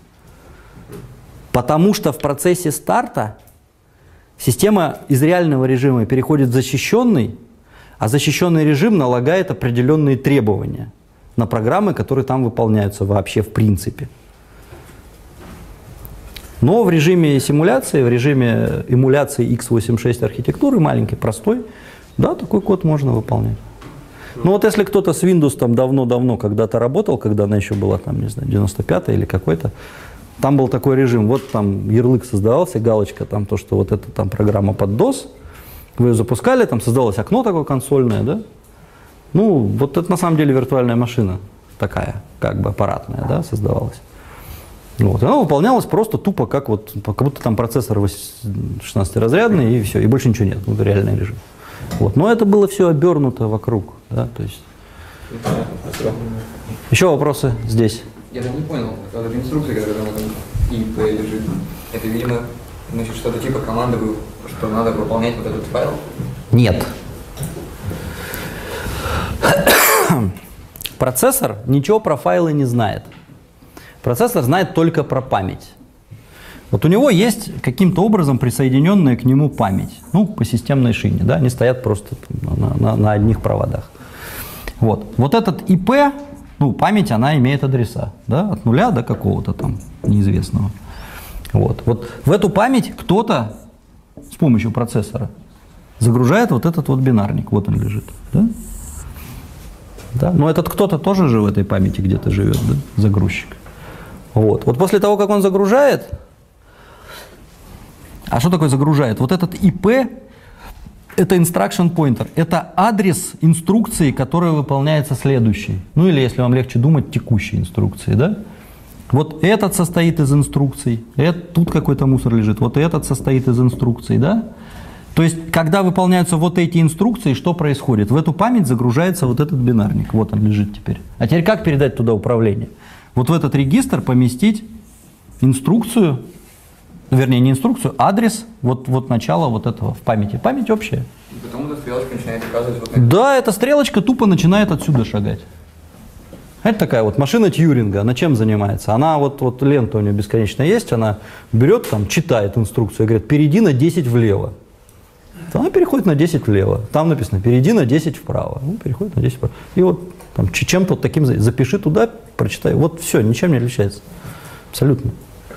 Потому что в процессе старта система из реального режима переходит в защищенный, а защищенный режим налагает определенные требования на программы, которые там выполняются вообще в принципе. Но в режиме симуляции, в режиме эмуляции икс восемьдесят шесть архитектуры, маленький, простой, да, такой код можно выполнять. Ну вот если кто-то с Windows там давно-давно когда-то работал, когда она еще была там, не знаю, девяносто пятый или какой-то, там был такой режим, вот там ярлык создавался, галочка, там то, что вот эта там программа под DOS, вы ее запускали, там создалось окно такое консольное, да, ну вот это на самом деле виртуальная машина такая, как бы аппаратная, да, создавалась. Вот, и она выполнялась просто тупо, как вот, как будто там процессор шестнадцатиразрядный и все, и больше ничего нет, вот реальный режим. Вот. Но это было все обернуто вокруг, да, то есть. Еще вопросы здесь? Я так не понял, это инструкция, которая там и п лежит, это, видимо, значит, что-то типа команды, что надо выполнять вот этот файл? Нет. Процессор ничего про файлы не знает. Процессор знает только про память. Вот у него есть каким-то образом присоединенная к нему память, ну, по системной шине, да, они стоят просто на, на, на одних проводах. Вот. Вот этот ай пи, ну, память, она имеет адреса, да, от нуля до какого-то там неизвестного. Вот. Вот в эту память кто-то с помощью процессора загружает вот этот вот бинарник, вот он лежит, да? Да? Но этот кто-то тоже же в этой памяти где-то живет, да? Загрузчик. Вот. Вот после того, как он загружает, а что такое загружает? Вот этот ай пи – это instruction pointer, это адрес инструкции, которая выполняется следующей. Ну или, если вам легче думать, текущей инструкции, да? Вот этот состоит из инструкций, это, тут какой-то мусор лежит, вот этот состоит из инструкций, да? То есть, когда выполняются вот эти инструкции, что происходит? В эту память загружается вот этот бинарник, вот он лежит теперь. А теперь как передать туда управление? Вот в этот регистр поместить инструкцию, вернее, не инструкцию, адрес, вот, вот начало вот этого в памяти. Память общая. И потом эта стрелочка начинает указывать вот на это. Да, эта стрелочка тупо начинает отсюда шагать. Это такая вот машина Тьюринга, она чем занимается? Она вот, вот лента у нее бесконечно есть, она берет, там, читает инструкцию и говорит, перейди на десять влево. Она переходит на десять влево. Там написано, перейди на десять вправо. Ну, переходит на десять вправо. И вот там, чем-то вот таким, запиши туда, прочитай. Вот все, ничем не отличается. Абсолютно.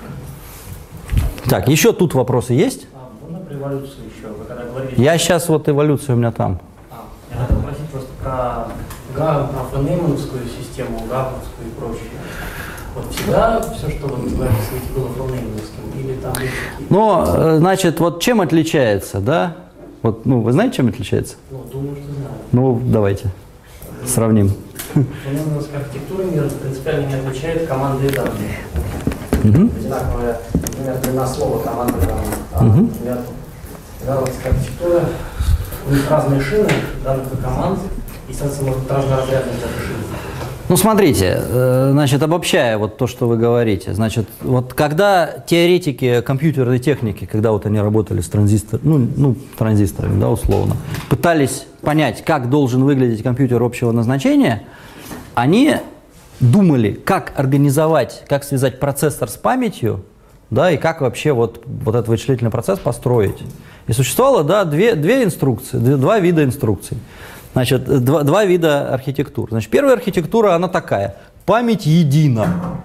Так, еще тут вопросы есть? А, можно про эволюцию еще? Вы когда говорили, Я сейчас вот эволюция у меня там. А, я хотел спросить просто про ГАМ, про фонеймановскую систему, ГАМовскую и прочее. Вот всегда все, что вы говорите, было фонеймановским? Или там есть какие-то... Ну, значит, вот чем отличается, да? Вот, ну, вы знаете, чем отличается? Ну, думаю, что знаю. Ну, давайте сравним. Фонеймановская архитектура принципиально не отличает команды и данные. Угу. Одинаковая, например, длина слова команды данных. А, Угу. например, ГАМовская архитектура, у них разные шины данных и команд, и, соответственно, может быть разноразрядность этой шины. Ну, смотрите, значит, обобщая вот то, что вы говорите, значит, вот когда теоретики компьютерной техники, когда вот они работали с транзисторами, ну, ну, транзисторами, да, условно, пытались понять, как должен выглядеть компьютер общего назначения, они думали, как организовать, как связать процессор с памятью, да, и как вообще вот, вот этот вычислительный процесс построить. И существовало, да, две, две инструкции, два вида инструкций. Значит, два, два вида архитектур. Значит, первая архитектура, она такая. Память едина.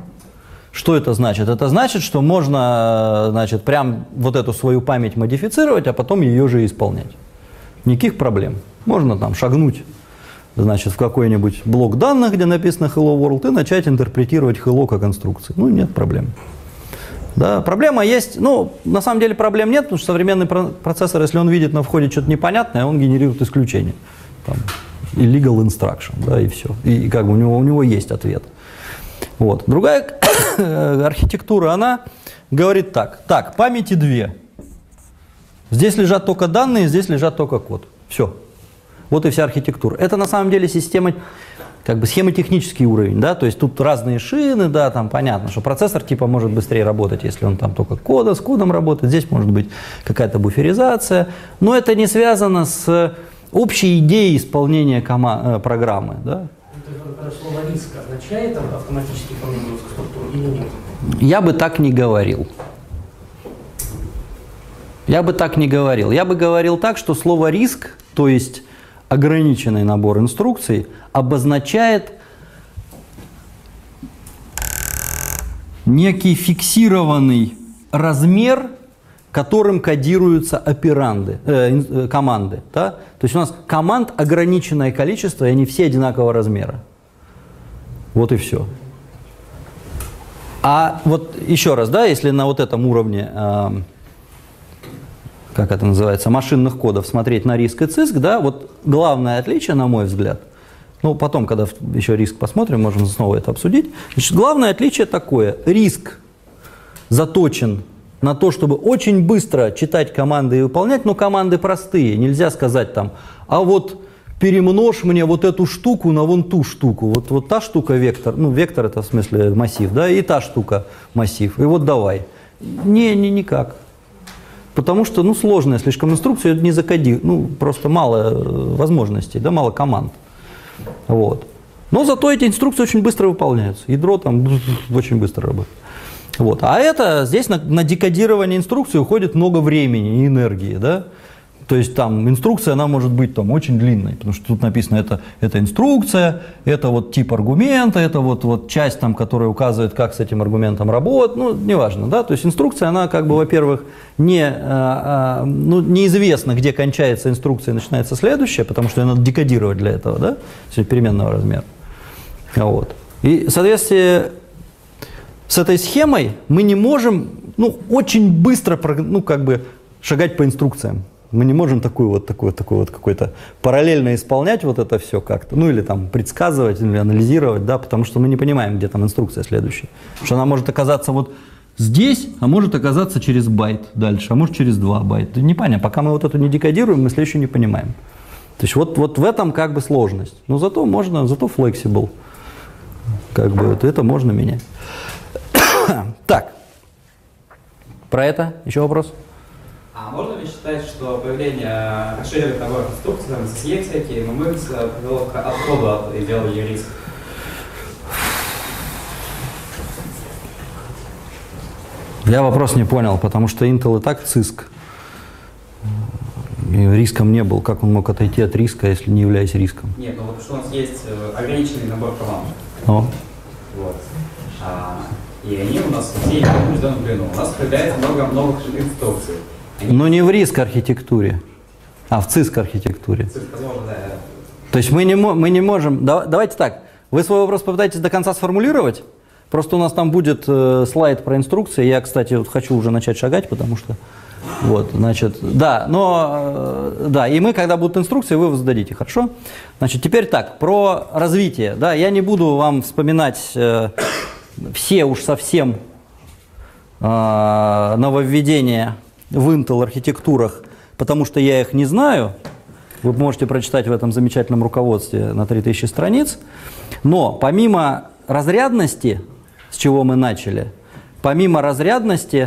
Что это значит? Это значит, что можно, значит, прям вот эту свою память модифицировать, а потом ее же исполнять. Никаких проблем. Можно там шагнуть, значит, в какой-нибудь блок данных, где написано Hello World, и начать интерпретировать Hello как инструкции. Ну, нет проблем. Да, проблема есть, ну, на самом деле проблем нет, потому что современный процессор, если он видит на входе что-то непонятное, он генерирует исключение. Там, illegal instruction, да, и все. И, и как бы у него, у него есть ответ. Вот. Другая архитектура, она говорит так. Так, памяти две. Здесь лежат только данные, здесь лежат только код. Все. Вот и вся архитектура. Это на самом деле система, как бы схемотехнический уровень, да, то есть тут разные шины, да, там понятно, что процессор типа может быстрее работать, если он там только кода, с кодом работает, здесь может быть какая-то буферизация, но это не связано с общей идеей исполнения кома- программы, да. Это слово риск означает там, автоматически фонеймановскую структуру или нет? Я бы так не говорил. Я бы так не говорил. Я бы говорил так, что слово риск, то есть ограниченный набор инструкций, обозначает некий фиксированный размер, которым кодируются операнды, э, команды. Да? То есть у нас команд ограниченное количество, и они все одинакового размера. Вот и все. А вот еще раз, да, если на вот этом уровне, э, как это называется, машинных кодов смотреть на риск и циск, да, вот главное отличие, на мой взгляд, ну потом, когда еще риск посмотрим, можем снова это обсудить, значит, главное отличие такое, риск заточен на то, чтобы очень быстро читать команды и выполнять, но команды простые, нельзя сказать там, а вот перемножь мне вот эту штуку на вон ту штуку, вот, вот та штука вектор, ну вектор это в смысле массив, да, и та штука массив, и вот давай. Не, не, никак. Потому что, ну, сложная слишком инструкция, не закоди, ну, просто мало возможностей, да, мало команд. Вот. Но зато эти инструкции очень быстро выполняются. Ядро там очень быстро работает. Вот. А это здесь на, на декодирование инструкции уходит много времени и энергии, да? То есть там инструкция, она может быть там очень длинной, потому что тут написано, это, это инструкция, это вот тип аргумента, это вот, вот часть, там, которая указывает, как с этим аргументом работать, ну, неважно, да, то есть инструкция, она как бы, во-первых, не, а, а, ну, неизвестно, где кончается инструкция и начинается следующая, потому что ее надо декодировать для этого, да, переменного размера. Вот. И в соответствии с этой схемой мы не можем, ну, очень быстро, ну, как бы, шагать по инструкциям. Мы не можем такую вот, такую, такую вот какой-то параллельно исполнять вот это все как-то, ну или там предсказывать, или анализировать, да, потому что мы не понимаем, где там инструкция следующая. Потому что она может оказаться вот здесь, а может оказаться через байт дальше, а может через два байта. Непонятно, пока мы вот эту не декодируем, мы следующую не понимаем. То есть вот, вот в этом как бы сложность. Но зато можно, зато flexible. Как бы вот это можно менять. Так, про это еще вопрос? А можно ли считать, что появление расширенных наборов инструкций, там, эс эс и всякие, эм эм икс, привело к отходу от идеологии риска? Я вопрос не понял, потому что Intel и так циск. И риском не был. Как он мог отойти от риска, если не являясь риском? Нет, ну вот что у нас есть ограниченный набор команд. О. Вот. А, и они у нас все идут в определенном длину. У нас появляется много новых инструкций. Но не в риск-архитектуре, а в циск-архитектуре. Да. То есть мы не, мы не можем... Давайте так, вы свой вопрос попытаетесь до конца сформулировать. Просто у нас там будет э, слайд про инструкции. Я, кстати, вот хочу уже начать шагать, потому что... Вот, значит, да, но... Э, да, и мы, когда будут инструкции, вы зададите, хорошо? Значит, теперь так, про развитие. Да, я не буду вам вспоминать э, все уж совсем э, нововведения в Intel архитектурах, потому что я их не знаю. Вы можете прочитать в этом замечательном руководстве на три тысячи страниц. Но помимо разрядности, с чего мы начали, помимо разрядности,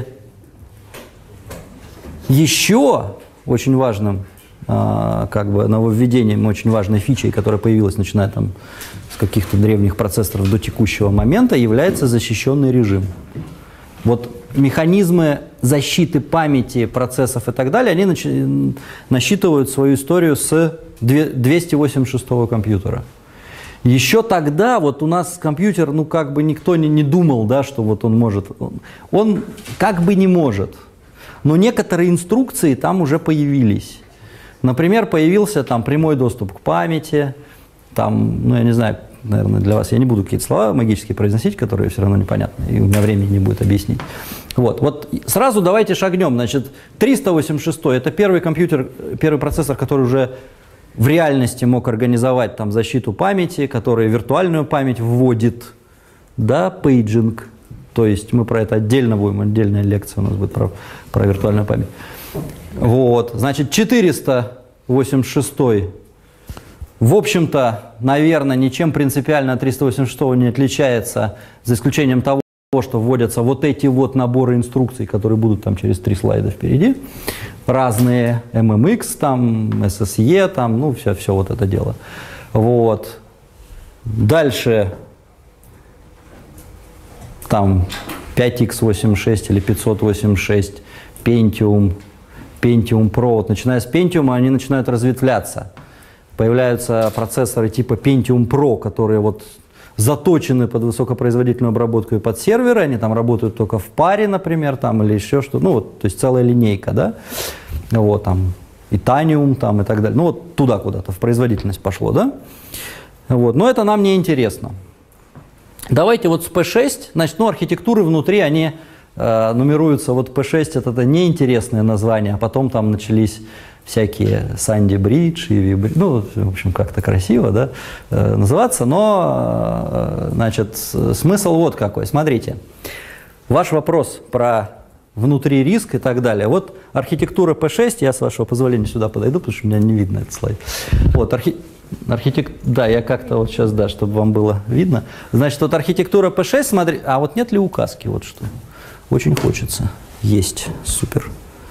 еще очень важным а, как бы нововведением, очень важной фичей, которая появилась, начиная там с каких-то древних процессоров до текущего момента, является защищенный режим. Вот механизмы защиты памяти, процессов и так далее, они начи- насчитывают свою историю с двести восемьдесят шестого компьютера. Еще тогда вот у нас компьютер, ну как бы никто не, не думал, да, что вот он может. Он, он как бы не может. Но некоторые инструкции там уже появились. Например, появился там прямой доступ к памяти, там, ну я не знаю, наверное, для вас я не буду какие-то слова магические произносить, которые все равно непонятны, и у меня времени не будет объяснить. Вот, вот сразу давайте шагнем. Значит, триста восемьдесят шестой – это первый компьютер, первый процессор, который уже в реальности мог организовать там защиту памяти, который виртуальную память вводит, да, пейджинг. То есть мы про это отдельно будем, отдельная лекция у нас будет про, про виртуальную память. Вот, значит, четыреста восемьдесят шестой. В общем-то, наверное, ничем принципиально от триста восемьдесят шестого не отличается, за исключением того, что вводятся вот эти вот наборы инструкций, которые будут там через три слайда впереди. Разные эм эм икс, там, эс эс и, там, ну, все, все вот это дело. Вот. Дальше там пять икс восемьдесят шесть или пятьсот восемьдесят шесть, Pentium, Pentium Pro. Вот, начиная с Pentium, они начинают разветвляться. Появляются процессоры типа Pentium Pro, которые вот заточены под высокопроизводительную обработку и под серверы, они там работают только в паре, например, там, или еще что-то, ну вот, то есть целая линейка, да, вот, там, Itanium, там, и так далее, ну вот туда куда-то, в производительность пошло, да, вот, но это нам не интересно. Давайте вот с пи шесть, значит, ну, архитектуры внутри, они э, нумеруются, вот пи шесть это, это неинтересное название, а потом там начались всякие Sandy Bridge, и Ivy Bridge, ну, в общем, как-то красиво, да, э, называться, но, э, значит, смысл вот какой. Смотрите, ваш вопрос про внутри риск и так далее. Вот архитектура пи шесть, я, с вашего позволения, сюда подойду, потому что у меня не видно этот слайд. Вот, архи... архитект... Да, я как-то вот сейчас, да, чтобы вам было видно. Значит, вот архитектура пи шесть, смотри, а вот нет ли указки, вот что? Очень хочется. Есть, супер.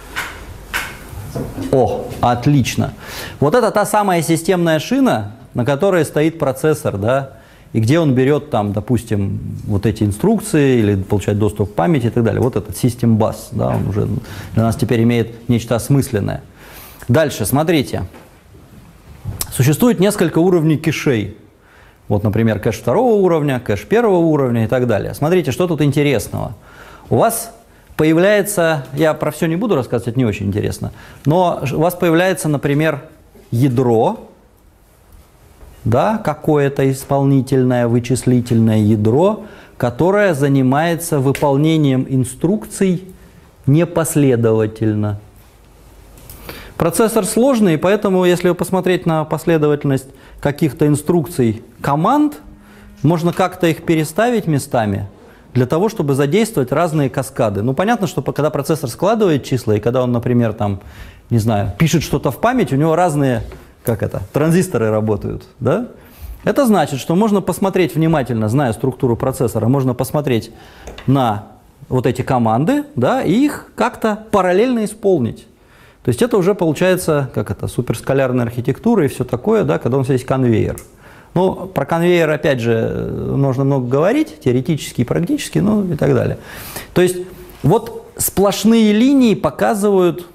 О, отлично. Вот это та самая системная шина, на которой стоит процессор, да, и где он берет там, допустим, вот эти инструкции или получает доступ к памяти и так далее. Вот этот System Bus, да, он уже для нас теперь имеет нечто осмысленное. Дальше, смотрите. Существует несколько уровней кэшей. Вот, например, кэш второго уровня, кэш первого уровня и так далее. Смотрите, что тут интересного. У вас появляется, я про все не буду рассказывать, это не очень интересно, но у вас появляется, например, ядро, да, какое-то исполнительное, вычислительное ядро, которое занимается выполнением инструкций непоследовательно. Процессор сложный, и поэтому, если посмотреть на последовательность каких-то инструкций команд, можно как-то их переставить местами для того, чтобы задействовать разные каскады. Ну, понятно, что когда процессор складывает числа, и когда он, например, там, не знаю, пишет что-то в память, у него разные, как это, транзисторы работают, да? Это значит, что можно посмотреть внимательно, зная структуру процессора, можно посмотреть на вот эти команды, да, и их как-то параллельно исполнить. То есть это уже получается, как это, суперскалярная архитектура и все такое, да, когда у нас есть конвейер. Ну, про конвейер, опять же, можно много говорить, теоретически и практически, ну и так далее. То есть вот сплошные линии показывают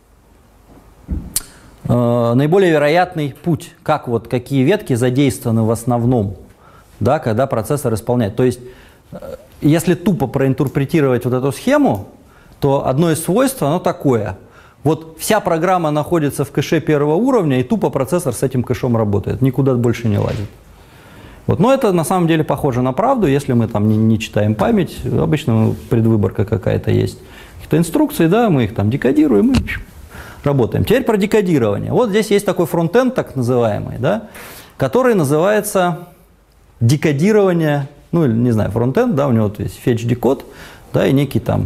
э, наиболее вероятный путь, как вот какие ветки задействованы в основном, да, когда процессор исполняет. То есть э, если тупо проинтерпретировать вот эту схему, то одно из свойств, оно такое. Вот вся программа находится в кэше первого уровня, и тупо процессор с этим кэшом работает, никуда больше не лазит. Вот. Но это на самом деле похоже на правду, если мы там не, не читаем память, обычно предвыборка какая-то есть. Какие-то инструкции, да, мы их там декодируем и работаем. Теперь про декодирование. Вот здесь есть такой фронтенд, так называемый, да, который называется декодирование, ну, не знаю, фронтенд, да, у него вот есть fetch decode, да, и некий там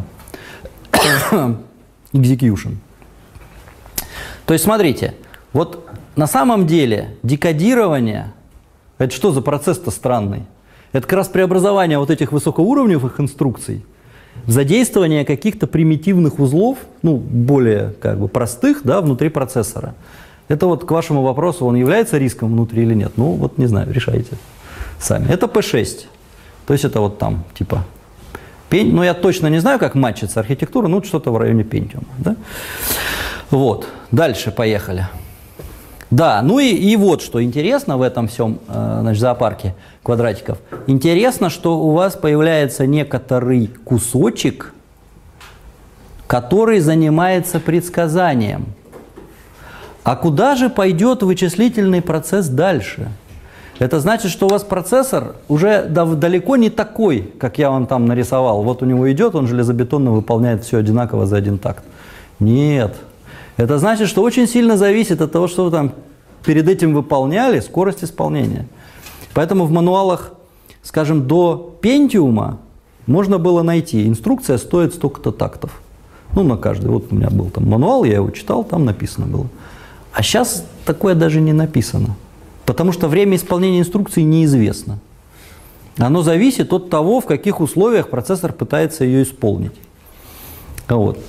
execution. То есть, смотрите, вот на самом деле декодирование, это что за процесс-то странный? Это как раз преобразование вот этих высокоуровневых инструкций в задействование каких-то примитивных узлов, ну, более как бы простых, да, внутри процессора. Это вот к вашему вопросу, он является риском внутри или нет? Ну, вот не знаю, решайте сами. Это пэ шесть. То есть это вот там, типа, пень, ну, я точно не знаю, как матчится архитектура, ну, что-то в районе Pentium, да? Вот, дальше поехали. Да, ну и, и вот что интересно в этом всем, э, значит, зоопарке квадратиков. Интересно, что у вас появляется некоторый кусочек, который занимается предсказанием. А куда же пойдет вычислительный процесс дальше? Это значит, что у вас процессор уже далеко не такой, как я вам там нарисовал. Вот у него идет, он железобетонно выполняет все одинаково за один такт. Нет. Это значит, что очень сильно зависит от того, что вы там перед этим выполняли, скорость исполнения. Поэтому в мануалах, скажем, до Pentium можно было найти, инструкция стоит столько-то тактов. Ну, на каждый. Вот у меня был там мануал, я его читал, там написано было. А сейчас такое даже не написано. Потому что время исполнения инструкции неизвестно. Оно зависит от того, в каких условиях процессор пытается ее исполнить. Вот.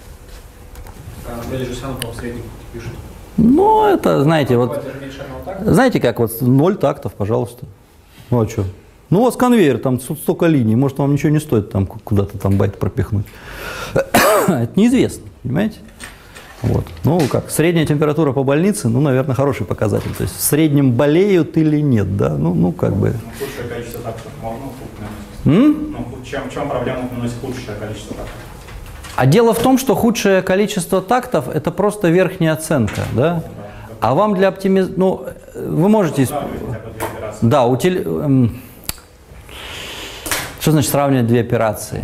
Ну, это, знаете, вот, знаете, как вот ноль тактов, пожалуйста. Ну, а что? Ну, у вас конвейер, там столько линий, может, вам ничего не стоит там куда-то там байт пропихнуть. Это неизвестно, понимаете? Вот. Ну, как, средняя температура по больнице, ну, наверное, хороший показатель. То есть в среднем болеют или нет, да? Ну, ну как бы. Худшее количество тактов можно М? Ну, чем, чем проблема приносит худшее количество тактов? А дело в том, что худшее количество тактов – это просто верхняя оценка, да? А вам для оптимизации, ну, вы можете… Исп... Да, утили... Что значит сравнивать две операции?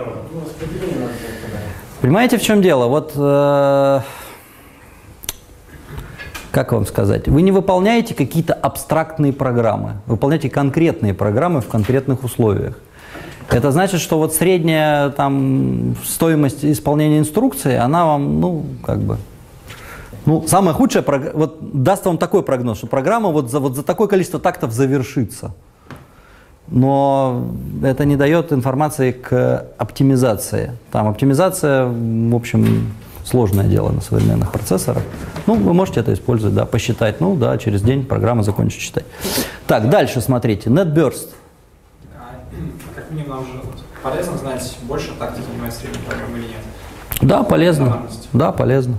Понимаете, в чем дело? Вот, э... как вам сказать? Вы не выполняете какие-то абстрактные программы, вы выполняете конкретные программы в конкретных условиях. Это значит, что вот средняя там стоимость исполнения инструкции, она вам, ну, как бы, ну, самое худшее, вот даст вам такой прогноз, что программа вот за, вот за такое количество тактов завершится. Но это не дает информации к оптимизации. Там оптимизация, в общем, сложное дело на современных процессорах. Ну, вы можете это использовать, да, посчитать. Ну, да, через день программа закончит читать. Так, дальше смотрите. NetBurst. Как минимум, нам же полезно знать, больше такта занимает средняя программа или нет? Да, полезно. Да, полезно.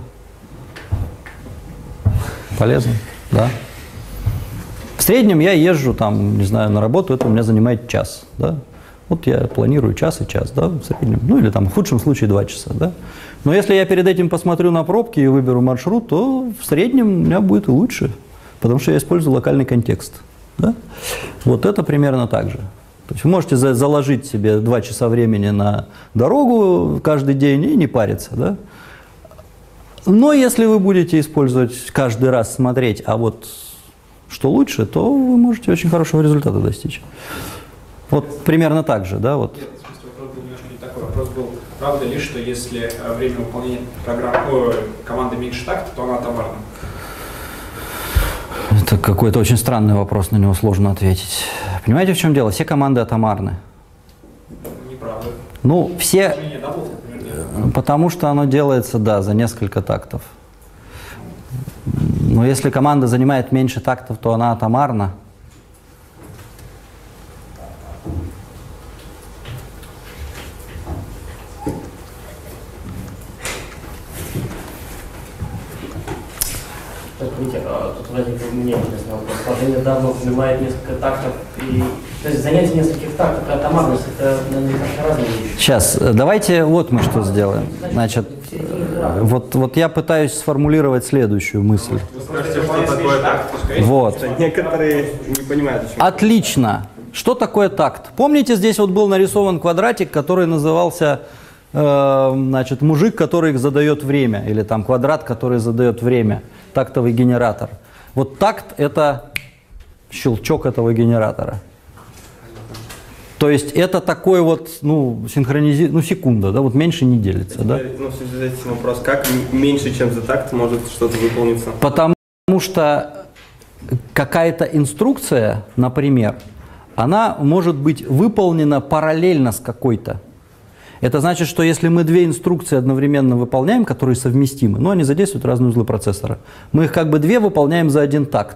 Полезно, да. В среднем я езжу там, не знаю, на работу, это у меня занимает час, да. Вот я планирую час и час, да, в среднем, ну или там в худшем случае два часа, да. Но если я перед этим посмотрю на пробки и выберу маршрут, то в среднем у меня будет и лучше, потому что я использую локальный контекст, да. Вот это примерно так же. То есть вы можете за заложить себе два часа времени на дорогу каждый день и не париться, да. Но если вы будете использовать каждый раз смотреть, а вот что лучше, то вы можете очень хорошего результата достичь. Вот примерно так же, да, вот. Нет, в смысле, вопрос был немножко не такой. Вопрос был, правда ли, что если время выполнения программы, команды меньше такта, то она атомарна? Это какой-то очень странный вопрос, на него сложно ответить. Понимаете, в чем дело? Все команды атомарны. Неправда. Ну, все... Не, даблов, например, нет. Потому что оно делается, да, за несколько тактов. Но если команда занимает меньше тактов, то она атомарна. Смотрите, тут возникло мне интересный вопрос. Сложение данных занимает несколько тактов. И... То есть занятие нескольких тактов и атомарность – это, наверное, немножко разные вещи. Сейчас, давайте вот мы что сделаем. Значит, вот, вот я пытаюсь сформулировать следующую мысль. Вы скажете, что такое такт? Вот. Некоторые не понимают, о чем. Отлично. Что такое такт? Помните, здесь вот был нарисован квадратик, который назывался, э, значит, мужик, который задает время, или там квадрат, который задает время, тактовый генератор. Вот такт – это щелчок этого генератора. То есть это такой вот, ну, синхронизи... ну, секунда, да, вот меньше не делится, да? Ну, в связи с этим вопрос, как меньше, чем за такт, может что-то выполниться? Потому что какая-то инструкция, например, она может быть выполнена параллельно с какой-то. Это значит, что если мы две инструкции одновременно выполняем, которые совместимы, но они задействуют разные узлы процессора, мы их как бы две выполняем за один такт.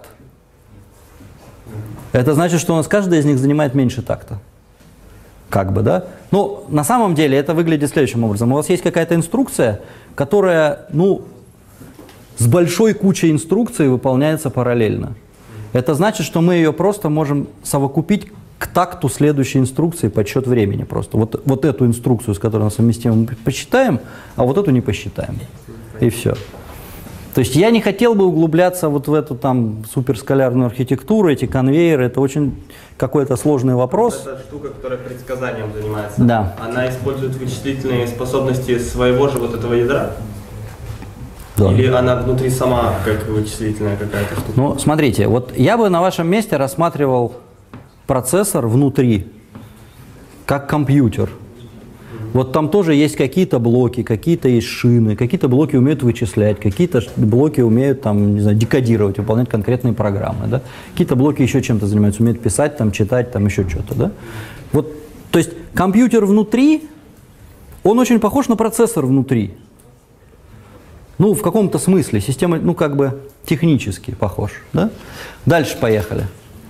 Это значит, что у нас каждая из них занимает меньше такта. Как бы, да? Ну, на самом деле это выглядит следующим образом. У вас есть какая-то инструкция, которая, ну, с большой кучей инструкций выполняется параллельно. Это значит, что мы ее просто можем совокупить к такту следующей инструкции подсчет времени просто. Вот, вот эту инструкцию, с которой мы совместим, мы посчитаем, а вот эту не посчитаем. И все. То есть я не хотел бы углубляться вот в эту там суперскалярную архитектуру, эти конвейеры, это очень какой-то сложный вопрос. Это штука, которая предсказанием занимается. Да. Она использует вычислительные способности своего же вот этого ядра? Да. Или она внутри сама как вычислительная какая-то штука? Ну, смотрите, вот я бы на вашем месте рассматривал процессор внутри как компьютер. Вот там тоже есть какие-то блоки, какие-то есть шины, какие-то блоки умеют вычислять, какие-то блоки умеют там, не знаю, декодировать, выполнять конкретные программы, да? Какие-то блоки еще чем-то занимаются, умеют писать, там, читать, там еще что-то, да? Вот, то есть компьютер внутри, он очень похож на процессор внутри. Ну, в каком-то смысле, система, ну, как бы технически похож, да? Дальше поехали.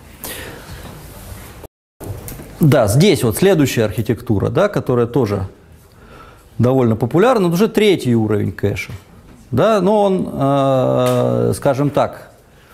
Да, здесь вот следующая архитектура, да, которая тоже довольно популярна, но уже третий уровень кэша. Да, но он, э, скажем так,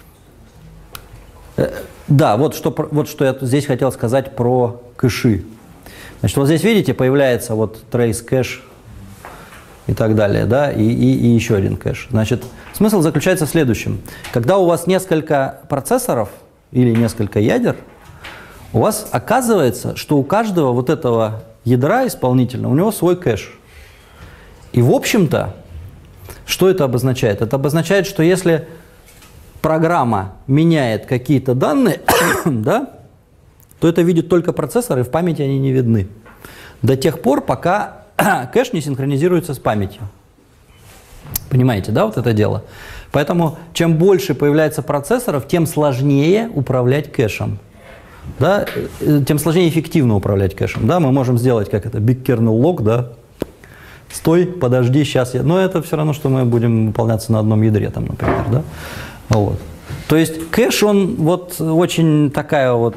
э, да, вот что, вот что я здесь хотел сказать про кэши. Значит, вот здесь, видите, появляется вот trace кэш и так далее, да, и, и, и еще один кэш. Значит, смысл заключается в следующем. Когда у вас несколько процессоров или несколько ядер, у вас оказывается, что у каждого вот этого ядра исполнительного у него свой кэш. И в общем-то, что это обозначает? Это обозначает, что если программа меняет какие-то данные, да, то это видит только процессор, и в памяти они не видны. До тех пор, пока кэш не синхронизируется с памятью. Понимаете, да, вот это дело? Поэтому чем больше появляется процессоров, тем сложнее управлять кэшем. Да, тем сложнее эффективно управлять кэшем. Да, мы можем сделать как это, big kernel lock, да, стой, подожди, сейчас я... Но это все равно, что мы будем выполняться на одном ядре, там, например, да? Вот. То есть кэш, он вот очень такая вот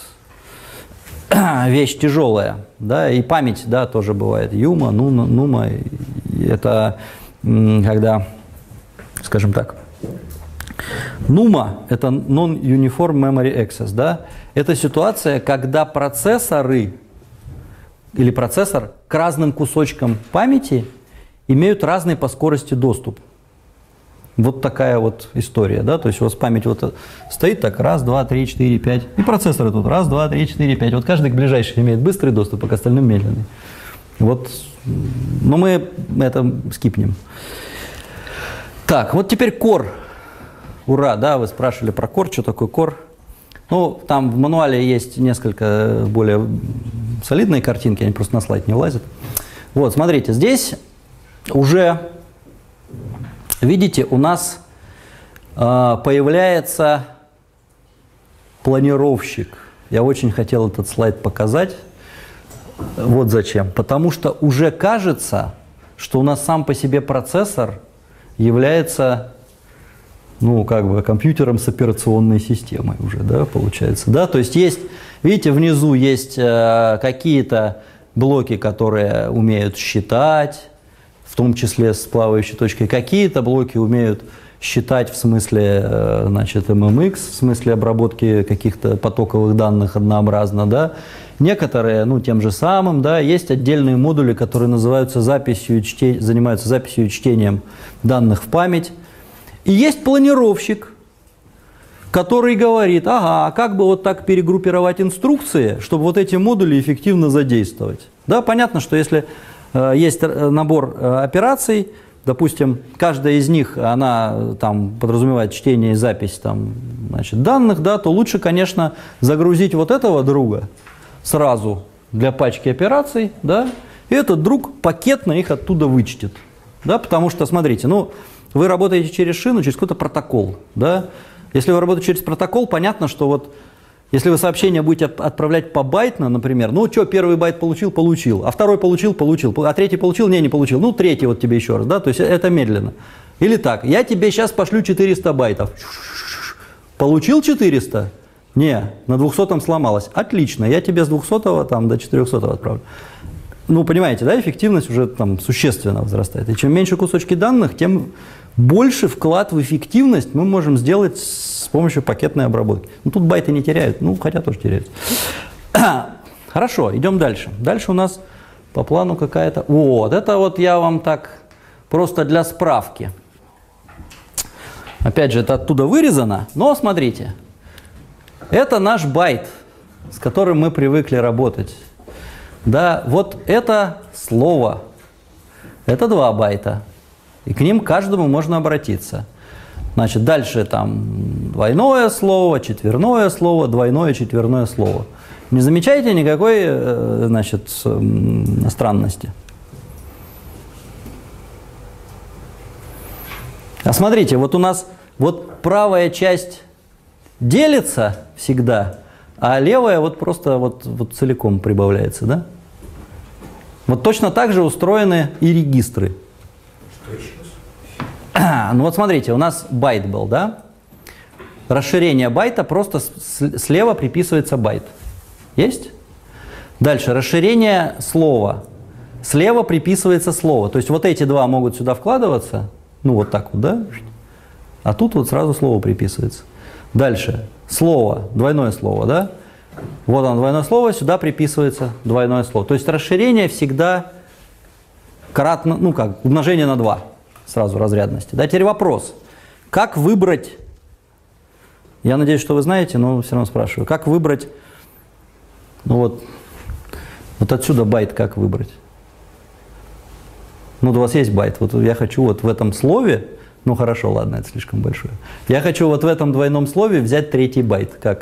вещь тяжелая, да, и память, да, тоже бывает. Юма, нума, нума, это когда, скажем так, нума – это Non-Uniform Memory Access, да, это ситуация, когда процессоры или процессор к разным кусочкам памяти имеют разный по скорости доступ. Вот такая вот история, да, то есть у вас память вот стоит так, раз, два, три, четыре, пять, и процессоры тут, раз, два, три, четыре, пять, вот каждый к ближайшему имеет быстрый доступ, а к остальным медленный. Вот, но мы это скипнем. Так, вот теперь Core. Ура, да, вы спрашивали про Core, что такое Core. Ну, там в мануале есть несколько более солидные картинки, они просто на слайд не влазят. Вот, смотрите, здесь уже... Видите, у нас э, появляется планировщик. Я очень хотел этот слайд показать. Вот зачем. Потому что уже кажется, что у нас сам по себе процессор является, ну, как бы компьютером с операционной системой уже, да, получается. Да? То есть есть, видите, внизу есть э, какие-то блоки, которые умеют считать, в том числе с плавающей точкой. Какие-то блоки умеют считать в смысле, значит, эм эм икс, в смысле обработки каких-то потоковых данных однообразно, да. Некоторые, ну, тем же самым, да. Есть отдельные модули, которые называются записью, чте... занимаются записью и чтением данных в память. И есть планировщик, который говорит, ага, а как бы вот так перегруппировать инструкции, чтобы вот эти модули эффективно задействовать. Да, понятно, что если есть набор операций, допустим, каждая из них, она там подразумевает чтение и запись там, значит, данных, да, то лучше, конечно, загрузить вот этого друга сразу для пачки операций, да, и этот друг пакетно их оттуда вычтет, да, потому что, смотрите, ну, вы работаете через шину, через какой-то протокол, да, если вы работаете через протокол, понятно, что вот если вы сообщение будете отправлять по байтно, например, ну что, первый байт получил, получил, а второй получил, получил, а третий получил, не, не получил, ну третий вот тебе еще раз, да, то есть это медленно. Или так, я тебе сейчас пошлю четыреста байтов, получил четыреста? Не, на двухсотом сломалось, отлично, я тебе с двухсотого там до четырехсотого отправлю. Ну, понимаете, да, эффективность уже там существенно возрастает. И чем меньше кусочки данных, тем больше вклад в эффективность мы можем сделать с помощью пакетной обработки. Ну, тут байты не теряют, ну, хотя тоже теряют. Хорошо, идем дальше. Дальше у нас по плану какая-то... Вот, это вот я вам так просто для справки. Опять же, это оттуда вырезано, но смотрите. Это наш байт, с которым мы привыкли работать. Да, вот это слово, это два байта, и к ним каждому можно обратиться. Значит, дальше там двойное слово, четверное слово, двойное, четверное слово. Не замечаете никакой, значит, странности? А смотрите, вот у нас вот правая часть делится всегда, а левая вот просто вот, вот целиком прибавляется, да? Вот точно так же устроены и регистры. Ну вот смотрите, у нас байт был, да? Расширение байта, просто слева приписывается байт. Есть? Дальше, расширение слова. Слева приписывается слово. То есть вот эти два могут сюда вкладываться, ну вот так вот, да? А тут вот сразу слово приписывается. Дальше, слово, двойное слово, да? Вот оно, двойное слово, сюда приписывается двойное слово. То есть расширение всегда кратно, ну как, умножение на два, сразу разрядности. Да, теперь вопрос, как выбрать, я надеюсь, что вы знаете, но все равно спрашиваю, как выбрать, ну вот, вот отсюда байт как выбрать? Ну, у вас есть байт, вот я хочу вот в этом слове, ну хорошо, ладно, это слишком большое. Я хочу вот в этом двойном слове взять третий байт, как?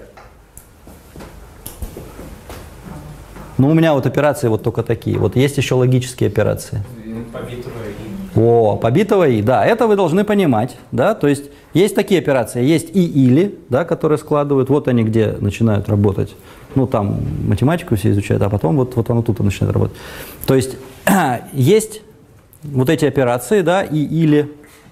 Ну, у меня вот операции вот только такие. Вот есть еще логические операции. Побитого и. О, побитого и, да, это вы должны понимать, да, то есть есть такие операции, есть и или, да, которые складывают, вот они где начинают работать. Ну, там математику все изучают, а потом вот, вот оно тут начинает работать. То есть есть вот эти операции, да, и или.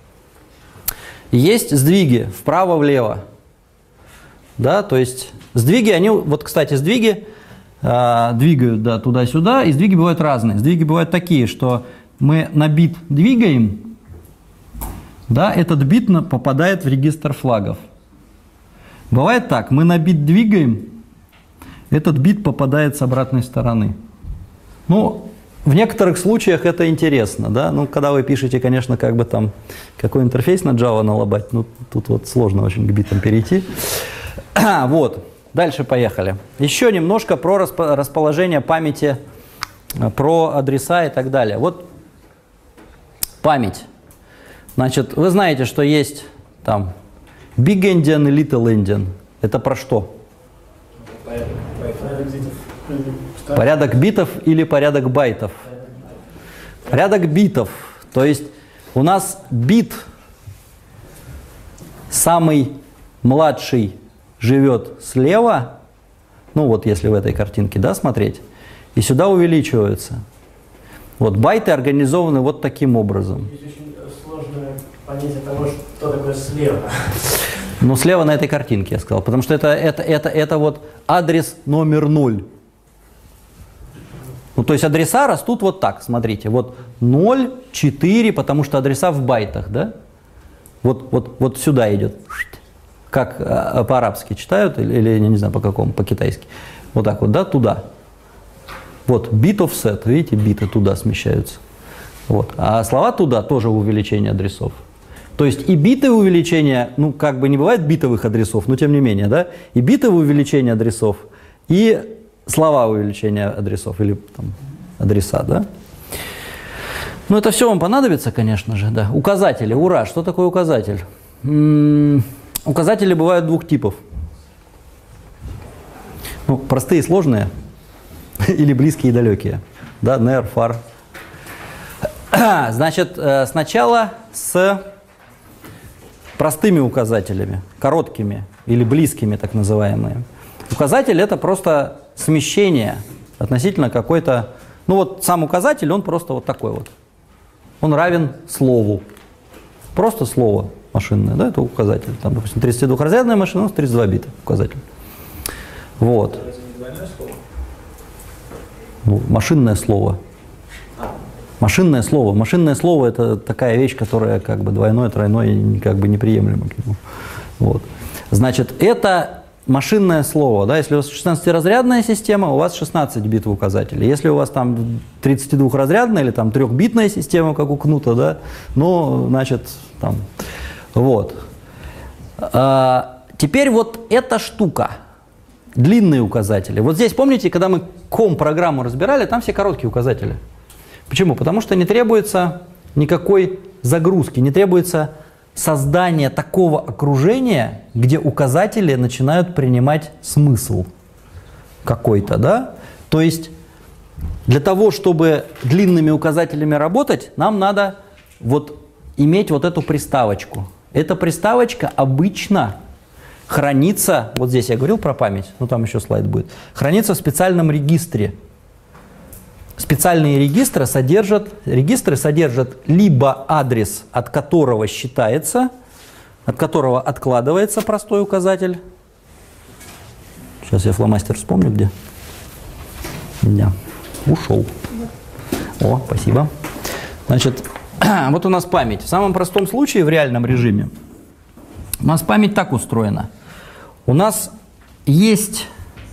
Есть сдвиги вправо-влево. Да, то есть сдвиги, они, вот, кстати, сдвиги э, двигают, да, туда-сюда, и сдвиги бывают разные. Сдвиги бывают такие, что мы на бит двигаем, да, этот бит попадает в регистр флагов. Бывает так, мы на бит двигаем, этот бит попадает с обратной стороны. Ну, в некоторых случаях это интересно, да, ну, когда вы пишете, конечно, как бы там, какой интерфейс на Java налобать, ну, тут вот сложно очень к битам перейти. Вот, дальше поехали. Еще немножко про расположение памяти, про адреса и так далее. Вот память. Значит, вы знаете, что есть там big endian и little endian. Это про что? Порядок битов или порядок байтов? Порядок битов. То есть у нас бит самый младший живет слева, ну вот если в этой картинке, да, смотреть, и сюда увеличиваются. Вот байты организованы вот таким образом. Здесь очень сложное понятие того, что такое слева. Ну, слева на этой картинке, я сказал, потому что это, это, это, это вот адрес номер ноль. Ну, то есть адреса растут вот так, смотрите, вот ноль, четыре, потому что адреса в байтах, да? Вот, вот, вот сюда идет. Как а, по-арабски читают, или, или, я не знаю, по какому, по-китайски. Вот так вот, да, туда. Вот, bit offset, видите, биты туда смещаются. Вот. А слова туда тоже увеличение адресов. То есть и биты увеличения, ну, как бы не бывает битовых адресов, но тем не менее, да, и битовое увеличение адресов, и слова увеличения адресов, или там адреса, да. Ну, это все вам понадобится, конечно же, да. Указатели, ура, что такое указатель? М-м- указатели бывают двух типов. Ну, простые и сложные, или близкие и далекие, да, нер, фар. Значит, сначала с простыми указателями, короткими или близкими, так называемые. Указатель – это просто смещение относительно какой-то… Ну вот сам указатель, он просто вот такой вот. Он равен слову. Просто слово машинное, да, это указатель. Там, допустим, тридцатидвухразрядная машина, у нас тридцать два бита указатель. Вот. Это не двойное слово? Ну, машинное слово. Машинное слово. Машинное слово – это такая вещь, которая как бы двойное, тройное, как бы неприемлема к нему. Вот. Значит, это машинное слово. Да? Если у вас шестнадцатиразрядная система, у вас шестнадцать бит в указателе. Если у вас там тридцатидвухразрядная или там трехбитная система, как у Кнута, да, ну, значит, там, вот. А, теперь вот эта штука. Длинные указатели. Вот здесь, помните, когда мы ком-программу разбирали, там все короткие указатели. Почему? Потому что не требуется никакой загрузки, не требуется создания такого окружения, где указатели начинают принимать смысл какой-то, да? То есть для того, чтобы длинными указателями работать, нам надо вот иметь вот эту приставочку. Эта приставочка обычно хранится, вот здесь я говорил про память, но там еще слайд будет, хранится в специальном регистре. Специальные регистры содержат, регистры содержат либо адрес, от которого считается, от которого откладывается простой указатель. Сейчас я фломастер вспомню, где. Да. Ушел. О, спасибо. Значит, вот у нас память. В самом простом случае, в реальном режиме, у нас память так устроена. У нас есть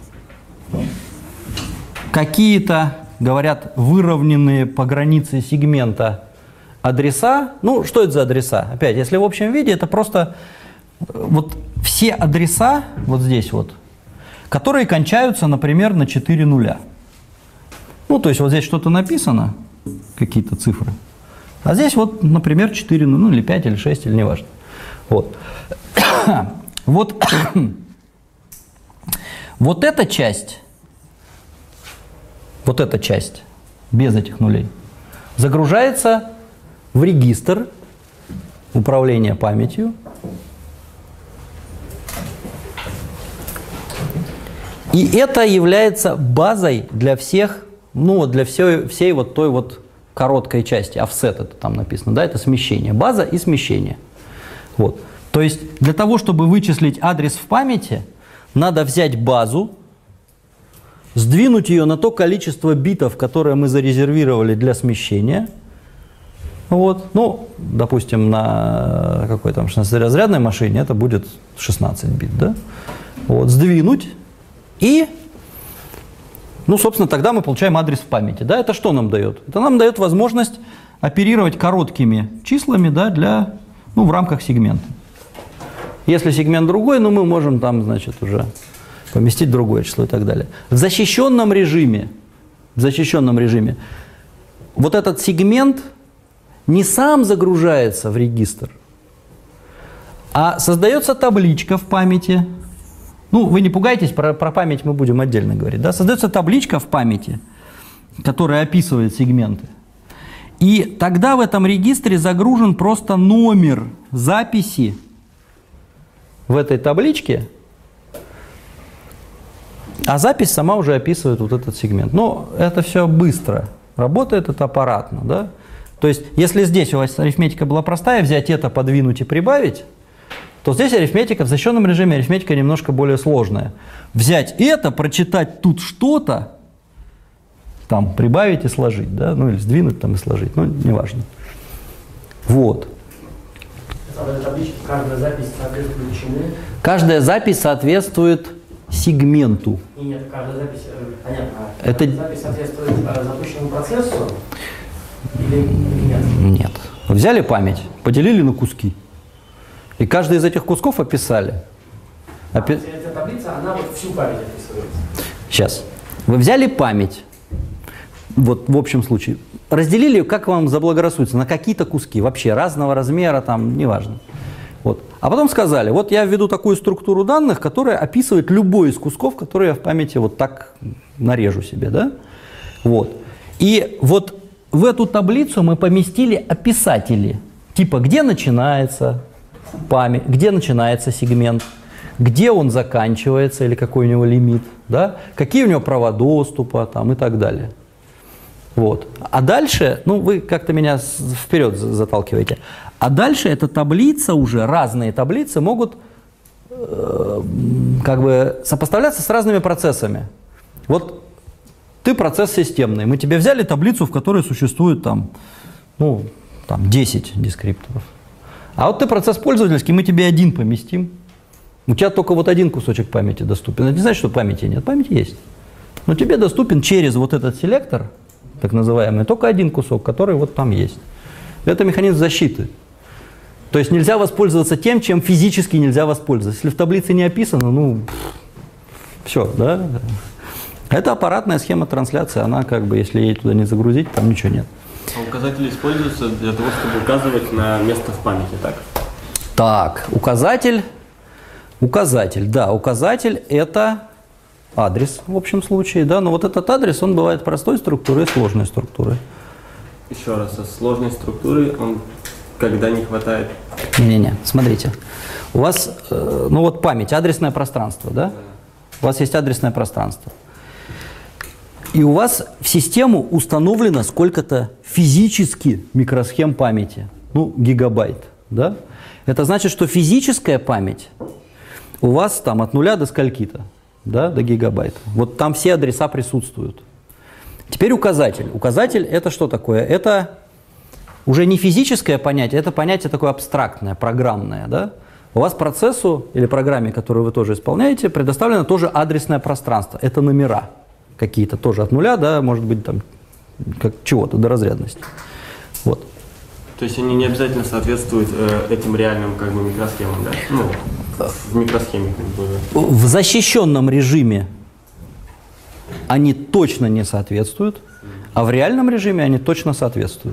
какие-то, говорят, выровненные по границе сегмента адреса. Ну, что это за адреса? Опять, если в общем виде, это просто вот все адреса, вот здесь вот, которые кончаются, например, на четыре нуля. Ну, то есть вот здесь что-то написано, какие-то цифры. А здесь вот, например, четыре, ну, или пять, или шесть, или неважно. Вот. Вот, вот эта часть, вот эта часть, без этих нулей, загружается в регистр управления памятью. И это является базой для всех, ну, для всей, всей вот той вот короткой части, офсет это там написано, да, это смещение, база и смещение. Вот. То есть для того, чтобы вычислить адрес в памяти, надо взять базу, сдвинуть ее на то количество битов, которое мы зарезервировали для смещения. Вот. Ну, допустим, на какой там шестнадцатиразрядной машине это будет шестнадцать бит, да? Вот. Сдвинуть и, ну, собственно, тогда мы получаем адрес в памяти. Да? Это что нам дает? Это нам дает возможность оперировать короткими числами, да, для, ну, в рамках сегмента. Если сегмент другой, ну, мы можем там, значит, уже поместить другое число и так далее. В защищенном режиме, в защищенном режиме вот этот сегмент не сам загружается в регистр, а создается табличка в памяти. Ну, вы не пугайтесь, про, про память мы будем отдельно говорить. Да? Создается табличка в памяти, которая описывает сегменты. И тогда в этом регистре загружен просто номер записи в этой табличке, а запись сама уже описывает вот этот сегмент. Но это все быстро. Работает это аппаратно. Да? То есть, если здесь у вас арифметика была простая, взять это, подвинуть и прибавить, то здесь арифметика в защищенном режиме, арифметика немножко более сложная. Взять это, прочитать тут что-то, там, прибавить и сложить, да? Ну или сдвинуть там и сложить, ну, неважно. Вот. В этой табличке каждая запись соответствует чему? Каждая запись соответствует сегменту. И нет, каждая запись, э, понятно, Это... каждая запись соответствует э, запущенному процессу или, или нет? Нет. Взяли память, поделили на куски. И каждый из этих кусков описали. Опи... А, эта таблица, она вот всю память описывает. Сейчас. Вы взяли память, вот в общем случае, разделили ее, как вам заблагорассудится, на какие-то куски, вообще разного размера, там, неважно. Вот. А потом сказали, вот я введу такую структуру данных, которая описывает любой из кусков, которые я в памяти вот так нарежу себе, да? Вот. И вот в эту таблицу мы поместили описатели, типа где начинается память, где начинается сегмент, где он заканчивается или какой у него лимит, да? Какие у него права доступа там, и так далее. Вот. А дальше, ну вы как-то меня вперед заталкиваете, а дальше эта таблица уже, разные таблицы могут э, как бы сопоставляться с разными процессами. Вот ты процесс системный, мы тебе взяли таблицу, в которой существует там, ну, там десять дескрипторов. А вот ты процесс пользовательский, мы тебе один поместим. У тебя только вот один кусочек памяти доступен. Это не значит, что памяти нет. Память есть. Но тебе доступен через вот этот селектор, так называемый, только один кусок, который вот там есть. Это механизм защиты. То есть нельзя воспользоваться тем, чем физически нельзя воспользоваться. Если в таблице не описано, ну, все, да. Это аппаратная схема трансляции, она как бы, если ей туда не загрузить, там ничего нет. А указатели используются для того, чтобы указывать на место в памяти, так? Так, указатель, указатель, да, указатель это адрес в общем случае, да, но вот этот адрес, он бывает простой структуры и сложной структуры. Еще раз, со сложной структурой он когда не хватает? Не-не-не, смотрите, у вас, э, ну вот память, адресное пространство, да? У вас есть адресное пространство. И у вас в систему установлено сколько-то физически микросхем памяти, ну, гигабайт, да? Это значит, что физическая память у вас там от нуля до скольки-то, да, до гигабайта. Вот там все адреса присутствуют. Теперь указатель. Указатель это что такое? Это уже не физическое понятие, это понятие такое абстрактное, программное, да? У вас процессу или программе, которую вы тоже исполняете, предоставлено тоже адресное пространство. Это номера какие-то тоже от нуля, да, может быть там как чего-то до разрядности. Вот. То есть они не обязательно соответствуют э, этим реальным как бы микросхемам, да? Ну, в микросхеме как бы. В защищенном режиме они точно не соответствуют, а в реальном режиме они точно соответствуют.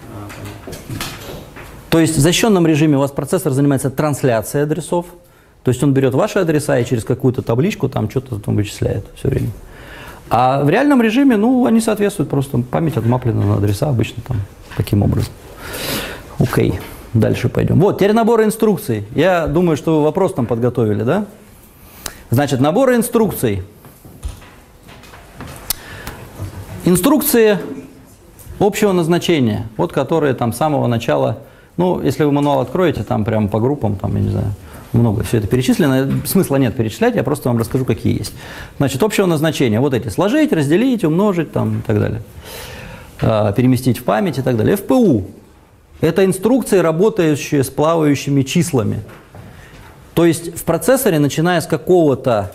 То есть в защищенном режиме у вас процессор занимается трансляцией адресов, то есть он берет ваши адреса и через какую-то табличку там что-то там вычисляет все время. А в реальном режиме, ну, они соответствуют, просто память отмаплена на адреса обычно там таким образом. Окей, дальше пойдем. Вот, теперь набор инструкций. Я думаю, что вы вопрос там подготовили, да? Значит, набор инструкций. Инструкции общего назначения, вот которые там с самого начала, ну, если вы мануал откроете, там прямо по группам, там, я не знаю, много все это перечислено, смысла нет перечислять, я просто вам расскажу, какие есть. Значит, общего назначения, вот эти, сложить, разделить, умножить, там, и так далее, переместить в память и так далее. эф пи у – это инструкции, работающие с плавающими числами. То есть в процессоре, начиная с какого-то,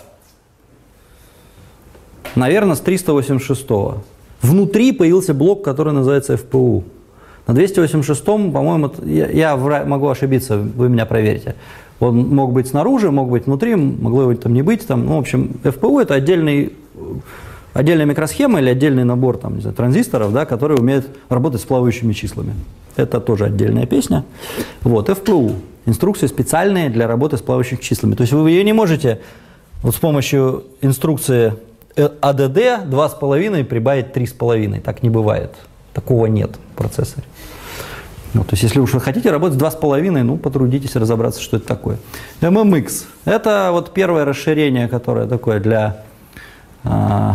наверное, с триста восемьдесят шестого, внутри появился блок, который называется эф пи у. На двести восемьдесят шестом, по-моему, я, я могу ошибиться, вы меня проверите. Он мог быть снаружи, мог быть внутри, могло его там не быть. Там, ну, в общем, эф пи у – это отдельный, отдельная микросхема или отдельный набор там, не знаю, транзисторов, да, которые умеют работать с плавающими числами. Это тоже отдельная песня. Вот, эф пи у – инструкции специальные для работы с плавающими числами. То есть вы ее не можете вот с помощью инструкции эй ди ди два с половиной прибавить три с половиной. Так не бывает. Такого нет в процессоре. Ну, то есть, если уж вы хотите работать с два с половиной, ну, потрудитесь разобраться, что это такое. эм эм икс – это вот первое расширение, которое такое для а,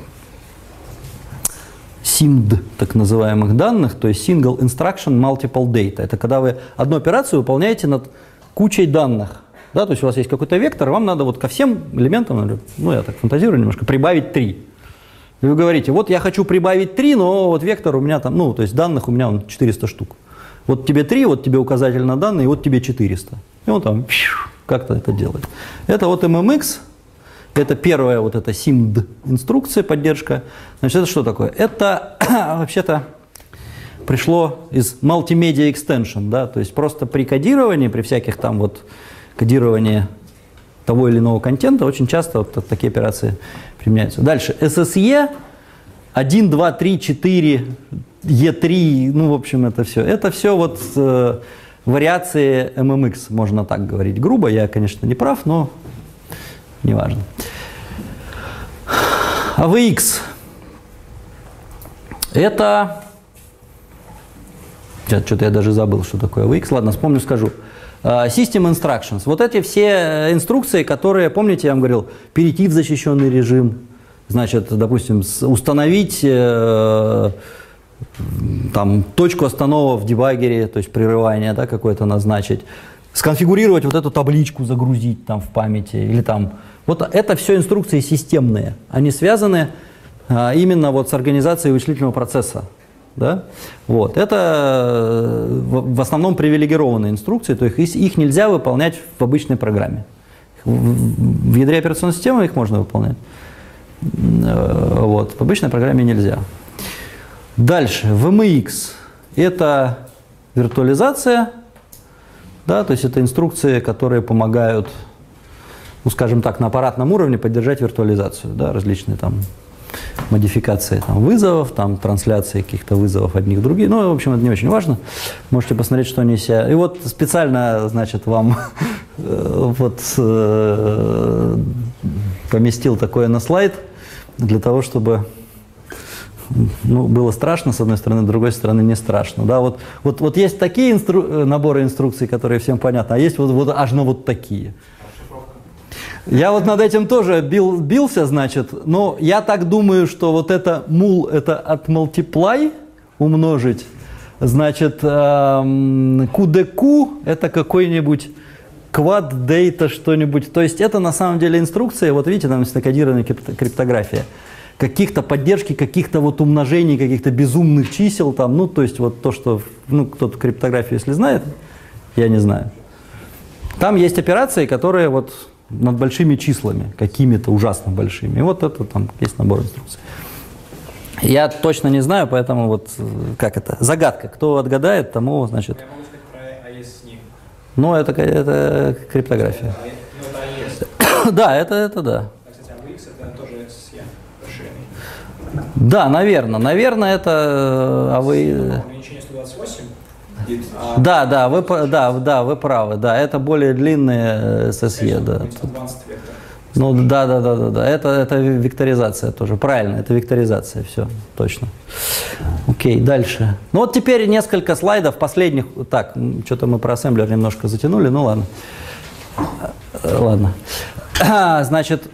симд, так называемых данных, то есть Single Instruction Multiple Data. Это когда вы одну операцию выполняете над кучей данных. Да, то есть у вас есть какой-то вектор, вам надо вот ко всем элементам, ну, я так фантазирую немножко, прибавить три. И вы говорите, вот я хочу прибавить три, но вот вектор у меня там, ну, то есть данных у меня он четыреста штук. Вот тебе три, вот тебе указатель на данные, и вот тебе четыреста. И он там как-то это делает. Это вот эм эм икс, это первая вот эта симд инструкция, поддержка. Значит, это что такое? Это вообще-то пришло из Multimedia Extension, да, то есть просто при кодировании, при всяких там вот кодировании того или иного контента очень часто вот такие операции применяются. Дальше. эс эс и один, два, три, четыре, и три, ну, в общем, это все. Это все вот э, вариации эм эм икс, можно так говорить грубо. Я, конечно, не прав, но неважно. эй ви икс. Это... Сейчас, что-то я даже забыл, что такое эй ви икс. Ладно, вспомню, скажу. System Instructions. Вот эти все инструкции, которые, помните, я вам говорил, перейти в защищенный режим, значит, допустим, установить э, там, точку остановок в дебаггере, то есть прерывание, да, какое-то назначить, сконфигурировать вот эту табличку, загрузить там в памяти, или там, вот это все инструкции системные, они связаны э, именно вот с организацией вычислительного процесса. Да? Вот. Это в основном привилегированные инструкции, то есть их нельзя выполнять в обычной программе. В ядре операционной системы их можно выполнять, вот. В обычной программе нельзя. Дальше, ви эм икс – это виртуализация, да, то есть это инструкции, которые помогают, ну, скажем так, на аппаратном уровне поддержать виртуализацию, да, различные там модификации там, вызовов, там, трансляции каких-то вызовов одних других. Ну, в общем, это не очень важно. Можете посмотреть, что они себя... И вот специально, значит, вам вот поместил такое на слайд для того, чтобы ну, было страшно, с одной стороны, с другой стороны, не страшно. Да? Вот, вот, вот есть такие инстру... наборы инструкций, которые всем понятны, а есть вот, вот аж на вот такие. Я вот над этим тоже бил, бился, значит, но я так думаю, что вот это мул, это от multiply умножить, значит, эм, кью ди кью это какой-нибудь quad data что-нибудь, то есть это на самом деле инструкция, вот видите, там накодированная криптография, каких-то поддержки, каких-то вот умножений, каких-то безумных чисел там, ну, то есть вот то, что, ну, кто-то криптографию, если знает, я не знаю. Там есть операции, которые вот над большими числами, какими-то ужасно большими. И вот это там есть набор инструкций. Я точно не знаю, поэтому вот как это, загадка. Кто отгадает, тому, значит... Я могу сказать про эй эс ник. Ну, это, это криптография. Ну, это эй эс. Да, это, это да. Кстати, эй ви икс это тоже эс эс и расширенный. Да, наверное. Наверное, это... А вы... Увеличение сто двадцать восемь. Да, да, вы, да, да, вы правы, да, это более длинные эс эс и, да. Ну, да, да, да, да, да, это, это векторизация тоже, правильно, это векторизация, все, точно. Окей, дальше. Ну вот теперь несколько слайдов последних, так, что-то мы про ассемблер немножко затянули, ну ладно. Ладно. Значит,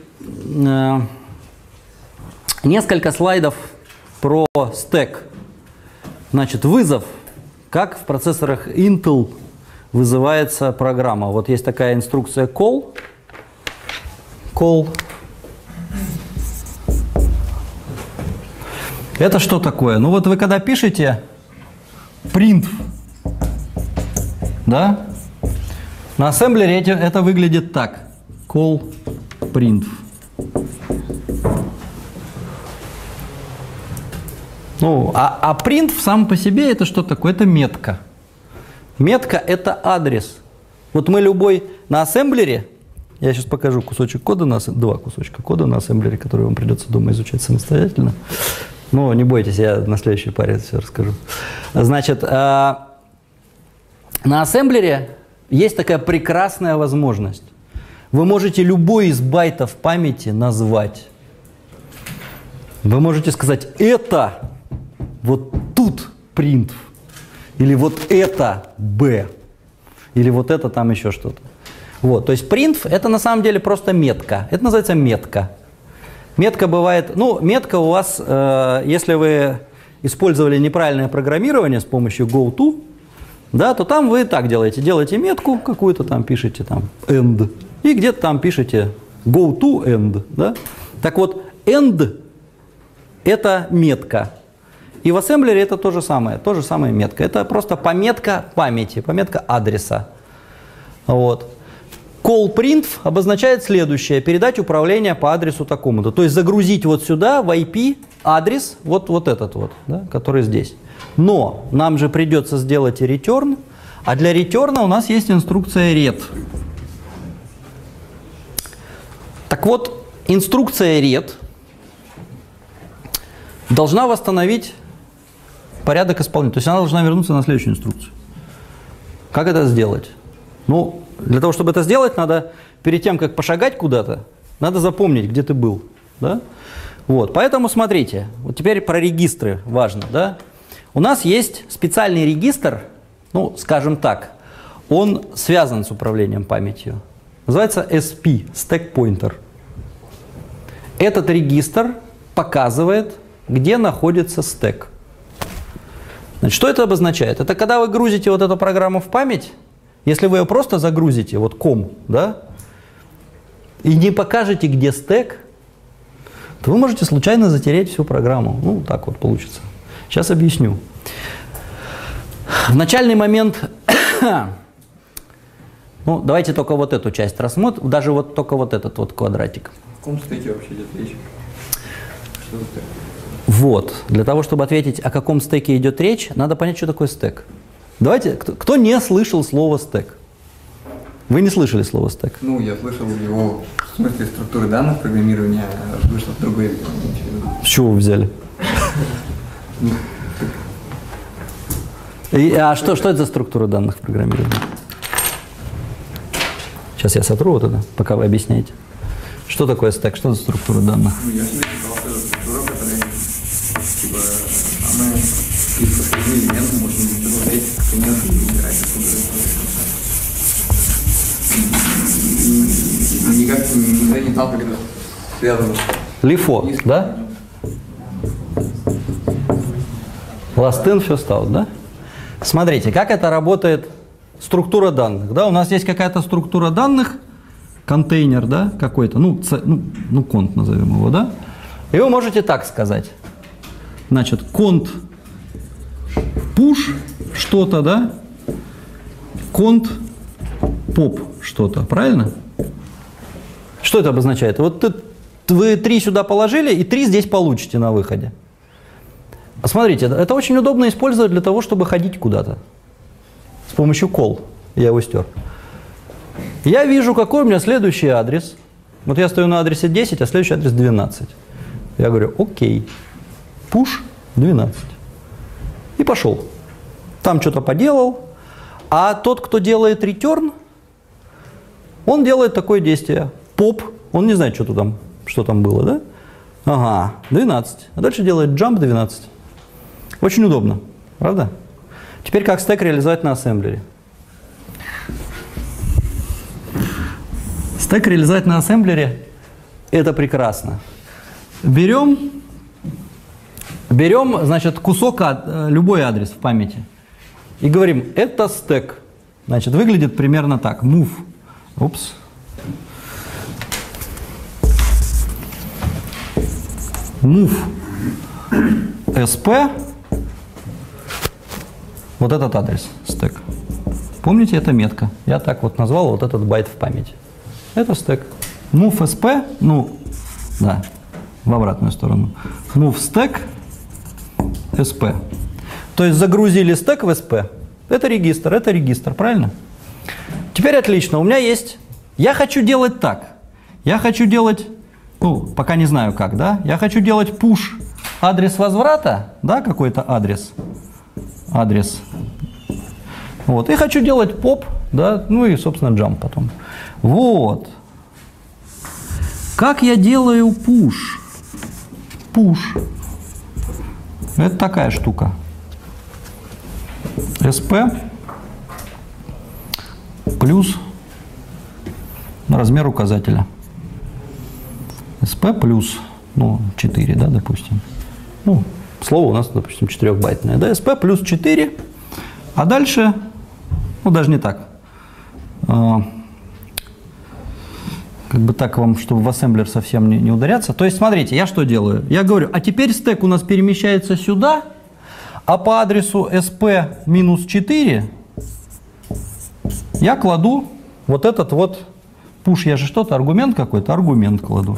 несколько слайдов про стэк. Значит, вызов. Как в процессорах Intel вызывается программа. Вот есть такая инструкция call. Call. Это что такое? Ну вот вы когда пишете print, да, на ассемблере это выглядит так. Call print. Ну, а, а print сам по себе это что такое? Это метка. Метка это адрес. Вот мы любой на ассемблере, я сейчас покажу кусочек кода, на, два кусочка кода на ассемблере, которые вам придется дома изучать самостоятельно. Но не бойтесь, я на следующей паре все расскажу. Значит, э, на ассемблере есть такая прекрасная возможность. Вы можете любой из байтов памяти назвать. Вы можете сказать, это вот тут print, или вот это b, или вот это там еще что-то. Вот, то есть print это на самом деле просто метка. Это называется метка. Метка бывает, ну, метка у вас, э, если вы использовали неправильное программирование с помощью goto, да, то там вы так делаете. Делаете метку какую-то, там пишете там end, и где-то там пишете goto end. Да? Так вот, end это метка. И в ассемблере это то же самое, то же самое метка. Это просто пометка памяти, пометка адреса. Вот. Call print обозначает следующее: передать управление по адресу такому-то. То есть загрузить вот сюда в ай пи адрес, вот, вот этот вот, да, который здесь. Но нам же придется сделать и return, а для return у нас есть инструкция ret. Так вот, инструкция ret должна восстановить порядок исполнения. То есть она должна вернуться на следующую инструкцию. Как это сделать? Ну, для того, чтобы это сделать, надо перед тем, как пошагать куда-то, надо запомнить, где ты был. Да? Вот, поэтому смотрите, вот теперь про регистры важно. Да? У нас есть специальный регистр, ну, скажем так, он связан с управлением памятью. Называется эс пи, Stack Pointer. Этот регистр показывает, где находится стек. Значит, что это обозначает? Это когда вы грузите вот эту программу в память, если вы ее просто загрузите, вот ком, да, и не покажете, где стек, то вы можете случайно затереть всю программу. Ну, так вот получится. Сейчас объясню. В начальный момент, ну, давайте только вот эту часть рассмотрим, даже вот только вот этот вот квадратик. В каком стеке вообще идет речь? Что это? Вот. Для того, чтобы ответить, о каком стеке идет речь, надо понять, что такое стек. Давайте, кто, кто не слышал слово стек? Вы не слышали слово стек? Ну, я слышал его в смысле структуры данных программирования, а вышло в другое. С чего вы взяли? И, а что, что это за структура данных программирования? Сейчас я сотру вот это, пока вы объясняете. Что такое стек? Что за структура данных? Ну, я себе читал, что это структура, которая, типа, она из последних элементов можно добавлять конец и убирать оттуда. Никак никогда не знал, как это связано. лифо, да? Last in, first out, да? Смотрите, как это работает структура данных. Да? У нас есть какая-то структура данных, контейнер, да, какой-то, ну, ц, ну, ну, конт назовем его, да? И вы можете так сказать. Значит, конт push что-то, да? Конт pop что-то, правильно? Что это обозначает? Вот ты, вы три сюда положили, и три здесь получите на выходе. Смотрите, это очень удобно использовать для того, чтобы ходить куда-то. С помощью call. Я его стер. Я вижу, какой у меня следующий адрес. Вот я стою на адресе десять, а следующий адрес двенадцать. Я говорю, окей, push двенадцать. И пошел. Там что-то поделал. А тот, кто делает return, он делает такое действие. Pop, он не знает, что там, что там было, да? Ага, двенадцать. А дальше делает jump двенадцать. Очень удобно, правда? Теперь как стек реализовать на ассемблере? Стек реализовать на ассемблере – это прекрасно. Берем берем, значит, кусок, любой адрес в памяти и говорим, это стек. Значит, выглядит примерно так. Move. Упс. Move sp. Вот этот адрес, стек. Помните, это метка. Я так вот назвал вот этот байт в памяти. Это стек. Move sp, ну, да, в обратную сторону. Move stack sp. То есть загрузили стек в sp. Это регистр, это регистр, правильно? Теперь отлично. У меня есть... Я хочу делать так. Я хочу делать... Ну, пока не знаю как, да? Я хочу делать push адрес возврата, да, какой-то адрес. Адрес. Вот. И хочу делать pop, да, ну и, собственно, jump потом. Вот. Как я делаю push? Push. Это такая штука. sp плюс размер указателя. sp плюс, ну, четыре, да, допустим. Ну, слово у нас, допустим, четырехбайтное. Да, sp плюс четыре. А дальше, ну, даже не так. А, как бы так вам, чтобы в ассемблер совсем не, не ударяться. То есть, смотрите, я что делаю? Я говорю, а теперь стек у нас перемещается сюда, а по адресу sp минус четыре я кладу вот этот вот push, я же что-то, аргумент какой-то, аргумент кладу.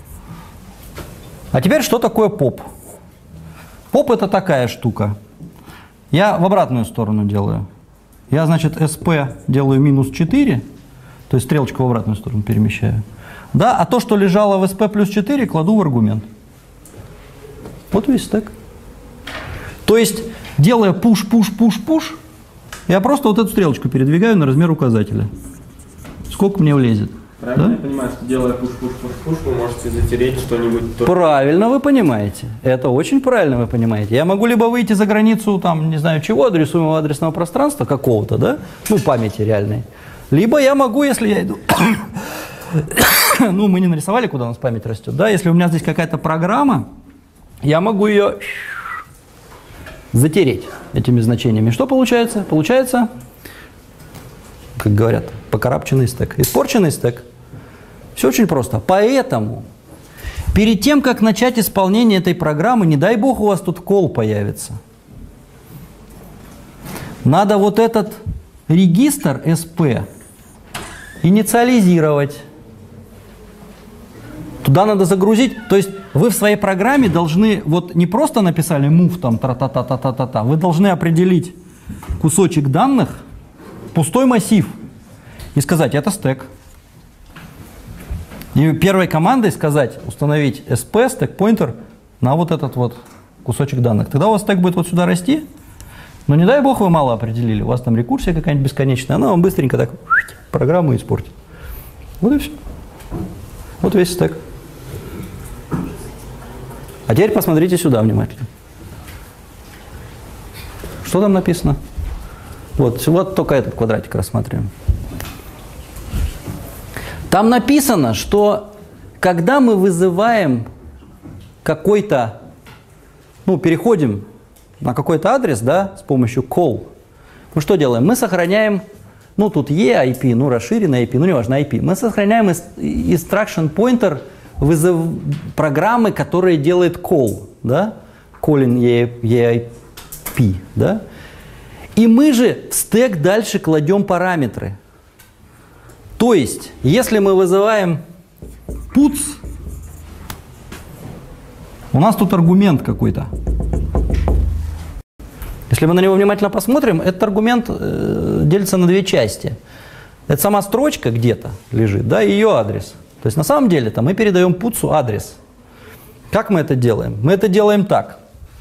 А теперь что такое поп? Поп это такая штука. Я в обратную сторону делаю. Я, значит, sp делаю минус четыре, то есть стрелочку в обратную сторону перемещаю. Да, а то, что лежало в sp плюс четыре, кладу в аргумент. Вот весь стек. То есть, делая push, push, push, push, я просто вот эту стрелочку передвигаю на размер указателя. Сколько мне влезет? Правильно, да? Да? Я понимаю, что делая push-push-push-push, вы можете затереть что-нибудь. Правильно вы понимаете. Это очень правильно вы понимаете. Я могу либо выйти за границу, там, не знаю чего, адресуемого адресного пространства какого-то, да, ну, памяти реальной. Либо я могу, если я иду... ну, мы не нарисовали, куда у нас память растет, да, если у меня здесь какая-то программа, я могу ее затереть этими значениями. Что получается? Получается, как говорят, покарабченный стек, испорченный стек. Все очень просто. Поэтому перед тем, как начать исполнение этой программы, не дай бог у вас тут call появится, надо вот этот регистр sp инициализировать. Туда надо загрузить. То есть вы в своей программе должны, вот не просто написали move там, тра-та-та-та-та-та, вы должны определить кусочек данных, пустой массив, и сказать, это стек. И первой командой сказать, установить sp, стек pointer на вот этот вот кусочек данных. Тогда у вас стек будет вот сюда расти, но не дай бог вы мало определили, у вас там рекурсия какая-нибудь бесконечная, она вам быстренько так программу испортит. Вот и все. Вот весь стек. А теперь посмотрите сюда внимательно. Что там написано? Вот, вот только этот квадратик рассматриваем. Там написано, что когда мы вызываем какой-то, ну, переходим на какой-то адрес, да, с помощью call, мы что делаем? Мы сохраняем, ну, тут E ай пи, ну, расширенный ай пи, ну, неважно, ай пи. Мы сохраняем instruction pointer вызов программы, которая делает call, да, calling E ай пи, да. И мы же в стек дальше кладем параметры. То есть, если мы вызываем puts, у нас тут аргумент какой-то. Если мы на него внимательно посмотрим, этот аргумент э, делится на две части. Это сама строчка где-то лежит, да, и ее адрес. То есть на самом деле-то мы передаем puts адрес. Как мы это делаем? Мы это делаем так.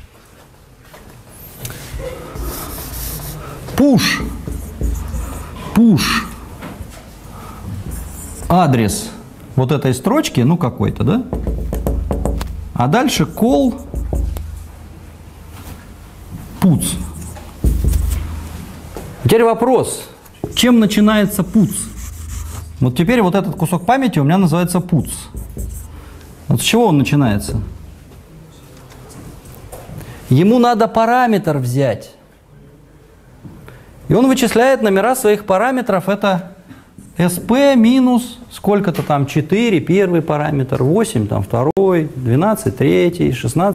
Push, push адрес вот этой строчки, ну какой-то, да? А дальше call puts. Теперь вопрос, чем начинается puts? Вот теперь вот этот кусок памяти у меня называется puts. Вот с чего он начинается? Ему надо параметр взять. И он вычисляет номера своих параметров. Это sp минус сколько-то там четыре, первый параметр, восемь, там второй, двенадцать, третий, шестнадцать.